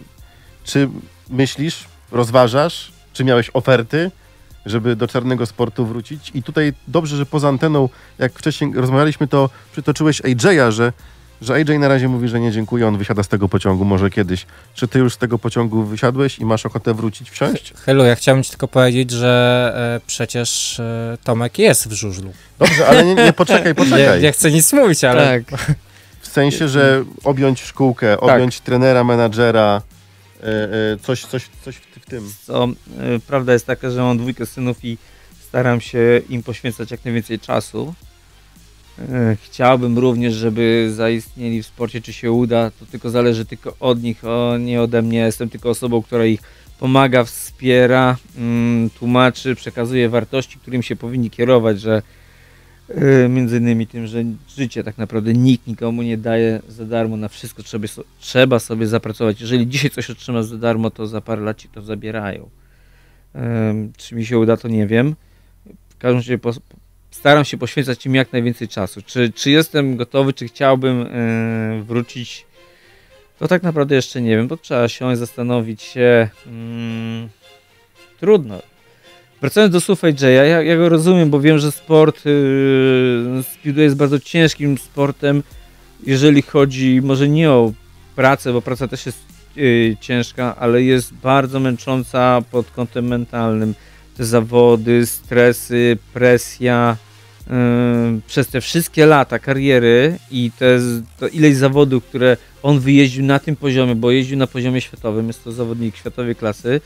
Czy myślisz, rozważasz, czy miałeś oferty, żeby do czarnego sportu wrócić? I tutaj dobrze, że poza anteną, jak wcześniej rozmawialiśmy, to przytoczyłeś A J a, że, że A J na razie mówi, że nie dziękuję, on wysiada z tego pociągu, może kiedyś. Czy ty już z tego pociągu wysiadłeś i masz ochotę wrócić, wsiąść? Helu, ja chciałem ci tylko powiedzieć, że e, przecież e, Tomek jest w żużlu. Dobrze, ale nie, nie poczekaj, Nie, poczekaj. nie chcę nic mówić, ale Tak. W sensie, że objąć szkółkę, objąć trenera, menadżera, e, e, coś, coś, coś w, w tym. Co, y, prawda jest taka, że mam dwójkę synów i staram się im poświęcać jak najwięcej czasu. Y, Chciałbym również, żeby zaistnieli w sporcie, czy się uda, to tylko zależy tylko od nich, o, nie ode mnie. Jestem tylko osobą, która ich pomaga, wspiera, mm, tłumaczy, przekazuje wartości, którym się powinni kierować, że y, między innymi tym, że życie tak naprawdę nikt nikomu nie daje za darmo, na wszystko trzeba, so- trzeba sobie zapracować. Jeżeli dzisiaj coś otrzymasz za darmo, to za parę lat ci to zabierają. Ym, czy mi się uda, to nie wiem. W każdym razie pos- staram się poświęcać im jak najwięcej czasu. Czy, czy jestem gotowy, czy chciałbym yy, wrócić, to tak naprawdę jeszcze nie wiem, bo trzeba się zastanowić się. Yy, trudno. Wracając do słów A J a, ja, ja go rozumiem, bo wiem, że sport yy, speedway jest bardzo ciężkim sportem, jeżeli chodzi może nie o pracę, bo praca też jest yy, ciężka, ale jest bardzo męcząca pod kątem mentalnym. Te zawody, stresy, presja, yy, przez te wszystkie lata kariery i te, z- to ileś zawodów, które on wyjeździł na tym poziomie, bo jeździł na poziomie światowym, jest to zawodnik światowej klasy,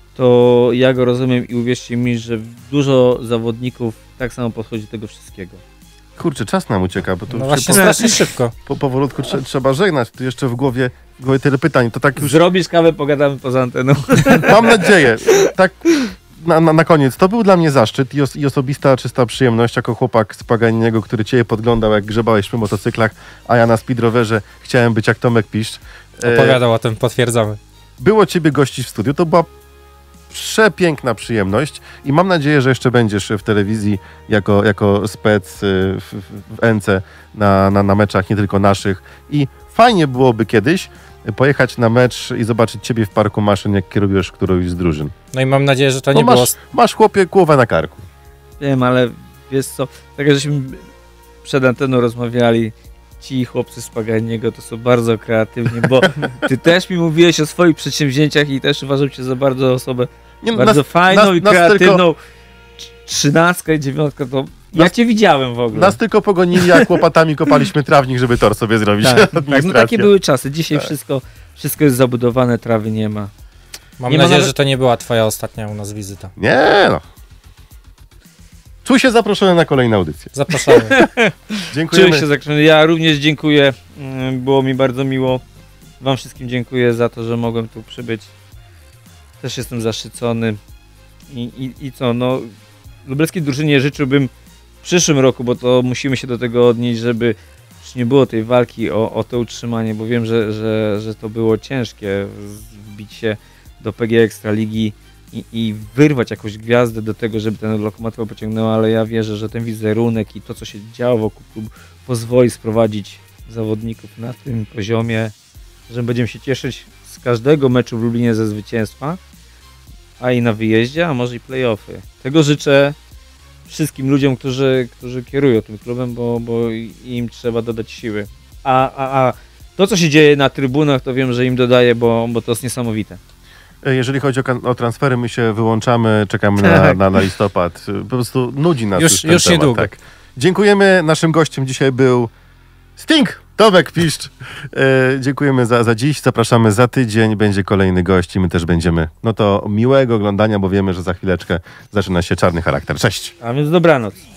to ja go rozumiem i uwierzcie mi, że dużo zawodników tak samo podchodzi do tego wszystkiego. Kurczę, czas nam ucieka, bo tu no się właśnie po, strasznie szybko. po, powolutku trze, trzeba żegnać. Tu jeszcze w głowie, w głowie tyle pytań. To tak już Zrobisz kawę, pogadamy poza anteną. mam nadzieję. Tak na, na, na koniec. To był dla mnie zaszczyt i, os, i osobista czysta przyjemność jako chłopak z Paganiniego, który ciebie podglądał, jak grzebałeś przy motocyklach, a ja na speedrowerze chciałem być jak Tomek Piszcz. E, Opowiadał o tym, potwierdzamy. Było ciebie gościć w studiu. To była przepiękna przyjemność i mam nadzieję, że jeszcze będziesz w telewizji jako, jako spec y, w, w w Ence na, na, na meczach, nie tylko naszych. I fajnie byłoby kiedyś pojechać na mecz i zobaczyć ciebie w parku maszyn, jak kierujesz którąś z drużyn. No i mam nadzieję, że to No nie masz, było... masz, chłopie, głowę na karku. Wiem, ale wiesz co, tak jak żeśmy przed anteną rozmawiali, ci chłopcy z Paganiego to są bardzo kreatywni, bo ty też mi mówiłeś o swoich przedsięwzięciach i też uważam cię za bardzo osobę Nie, no, bardzo nas, fajną nas- i nas kreatywną. tylko- Trzynastka i dziewiątka to... Ja Nas- cię widziałem w ogóle. nas tylko pogonili, jak łopatami kopaliśmy trawnik, żeby tor sobie zrobić. tak, tak, no Administracja. takie były czasy. Dzisiaj Tak. wszystko, wszystko jest zabudowane, trawy nie ma. Mam Nie ma nadzieję, nawet- że to nie była twoja ostatnia u nas wizyta. Nie no. Czuj się zaproszony na kolejne audycje. Zapraszamy. Dziękujemy. Czuję się zakręcony. Ja również dziękuję. Mm, Było mi bardzo miło. Wam wszystkim dziękuję za to, że mogłem tu przybyć. Też jestem zaszczycony. I, i, i co, no lubelskiej drużynie życzyłbym w przyszłym roku, bo to musimy się do tego odnieść, żeby już nie było tej walki o, o to utrzymanie, bo wiem, że, że, że to było ciężkie wbić się do P G Ekstraligi i, i wyrwać jakąś gwiazdę do tego, żeby ten lokomotyw pociągnęła, ale ja wierzę, że ten wizerunek i to, co się działo wokół klubu, pozwoli sprowadzić zawodników na tym poziomie, że będziemy się cieszyć z każdego meczu w Lublinie ze zwycięstwa, a i na wyjeździe, a może i play-offy. Tego życzę wszystkim ludziom, którzy, którzy kierują tym klubem, bo, bo im trzeba dodać siły. A, a, a to, co się dzieje na trybunach, to wiem, że im dodaje, bo, bo to jest niesamowite. Jeżeli chodzi o, o transfery, my się wyłączamy, czekamy na, na, na listopad. Po prostu nudzi nas Już- już ten już temat, niedługo. tak. Dziękujemy. Naszym gościem dzisiaj był Sting, Tomek Piszcz. E, dziękujemy za, za dziś. Zapraszamy za tydzień. Będzie kolejny gość i my też będziemy. No to miłego oglądania, bo wiemy, że za chwileczkę zaczyna się czarny charakter. Cześć. A więc dobranoc.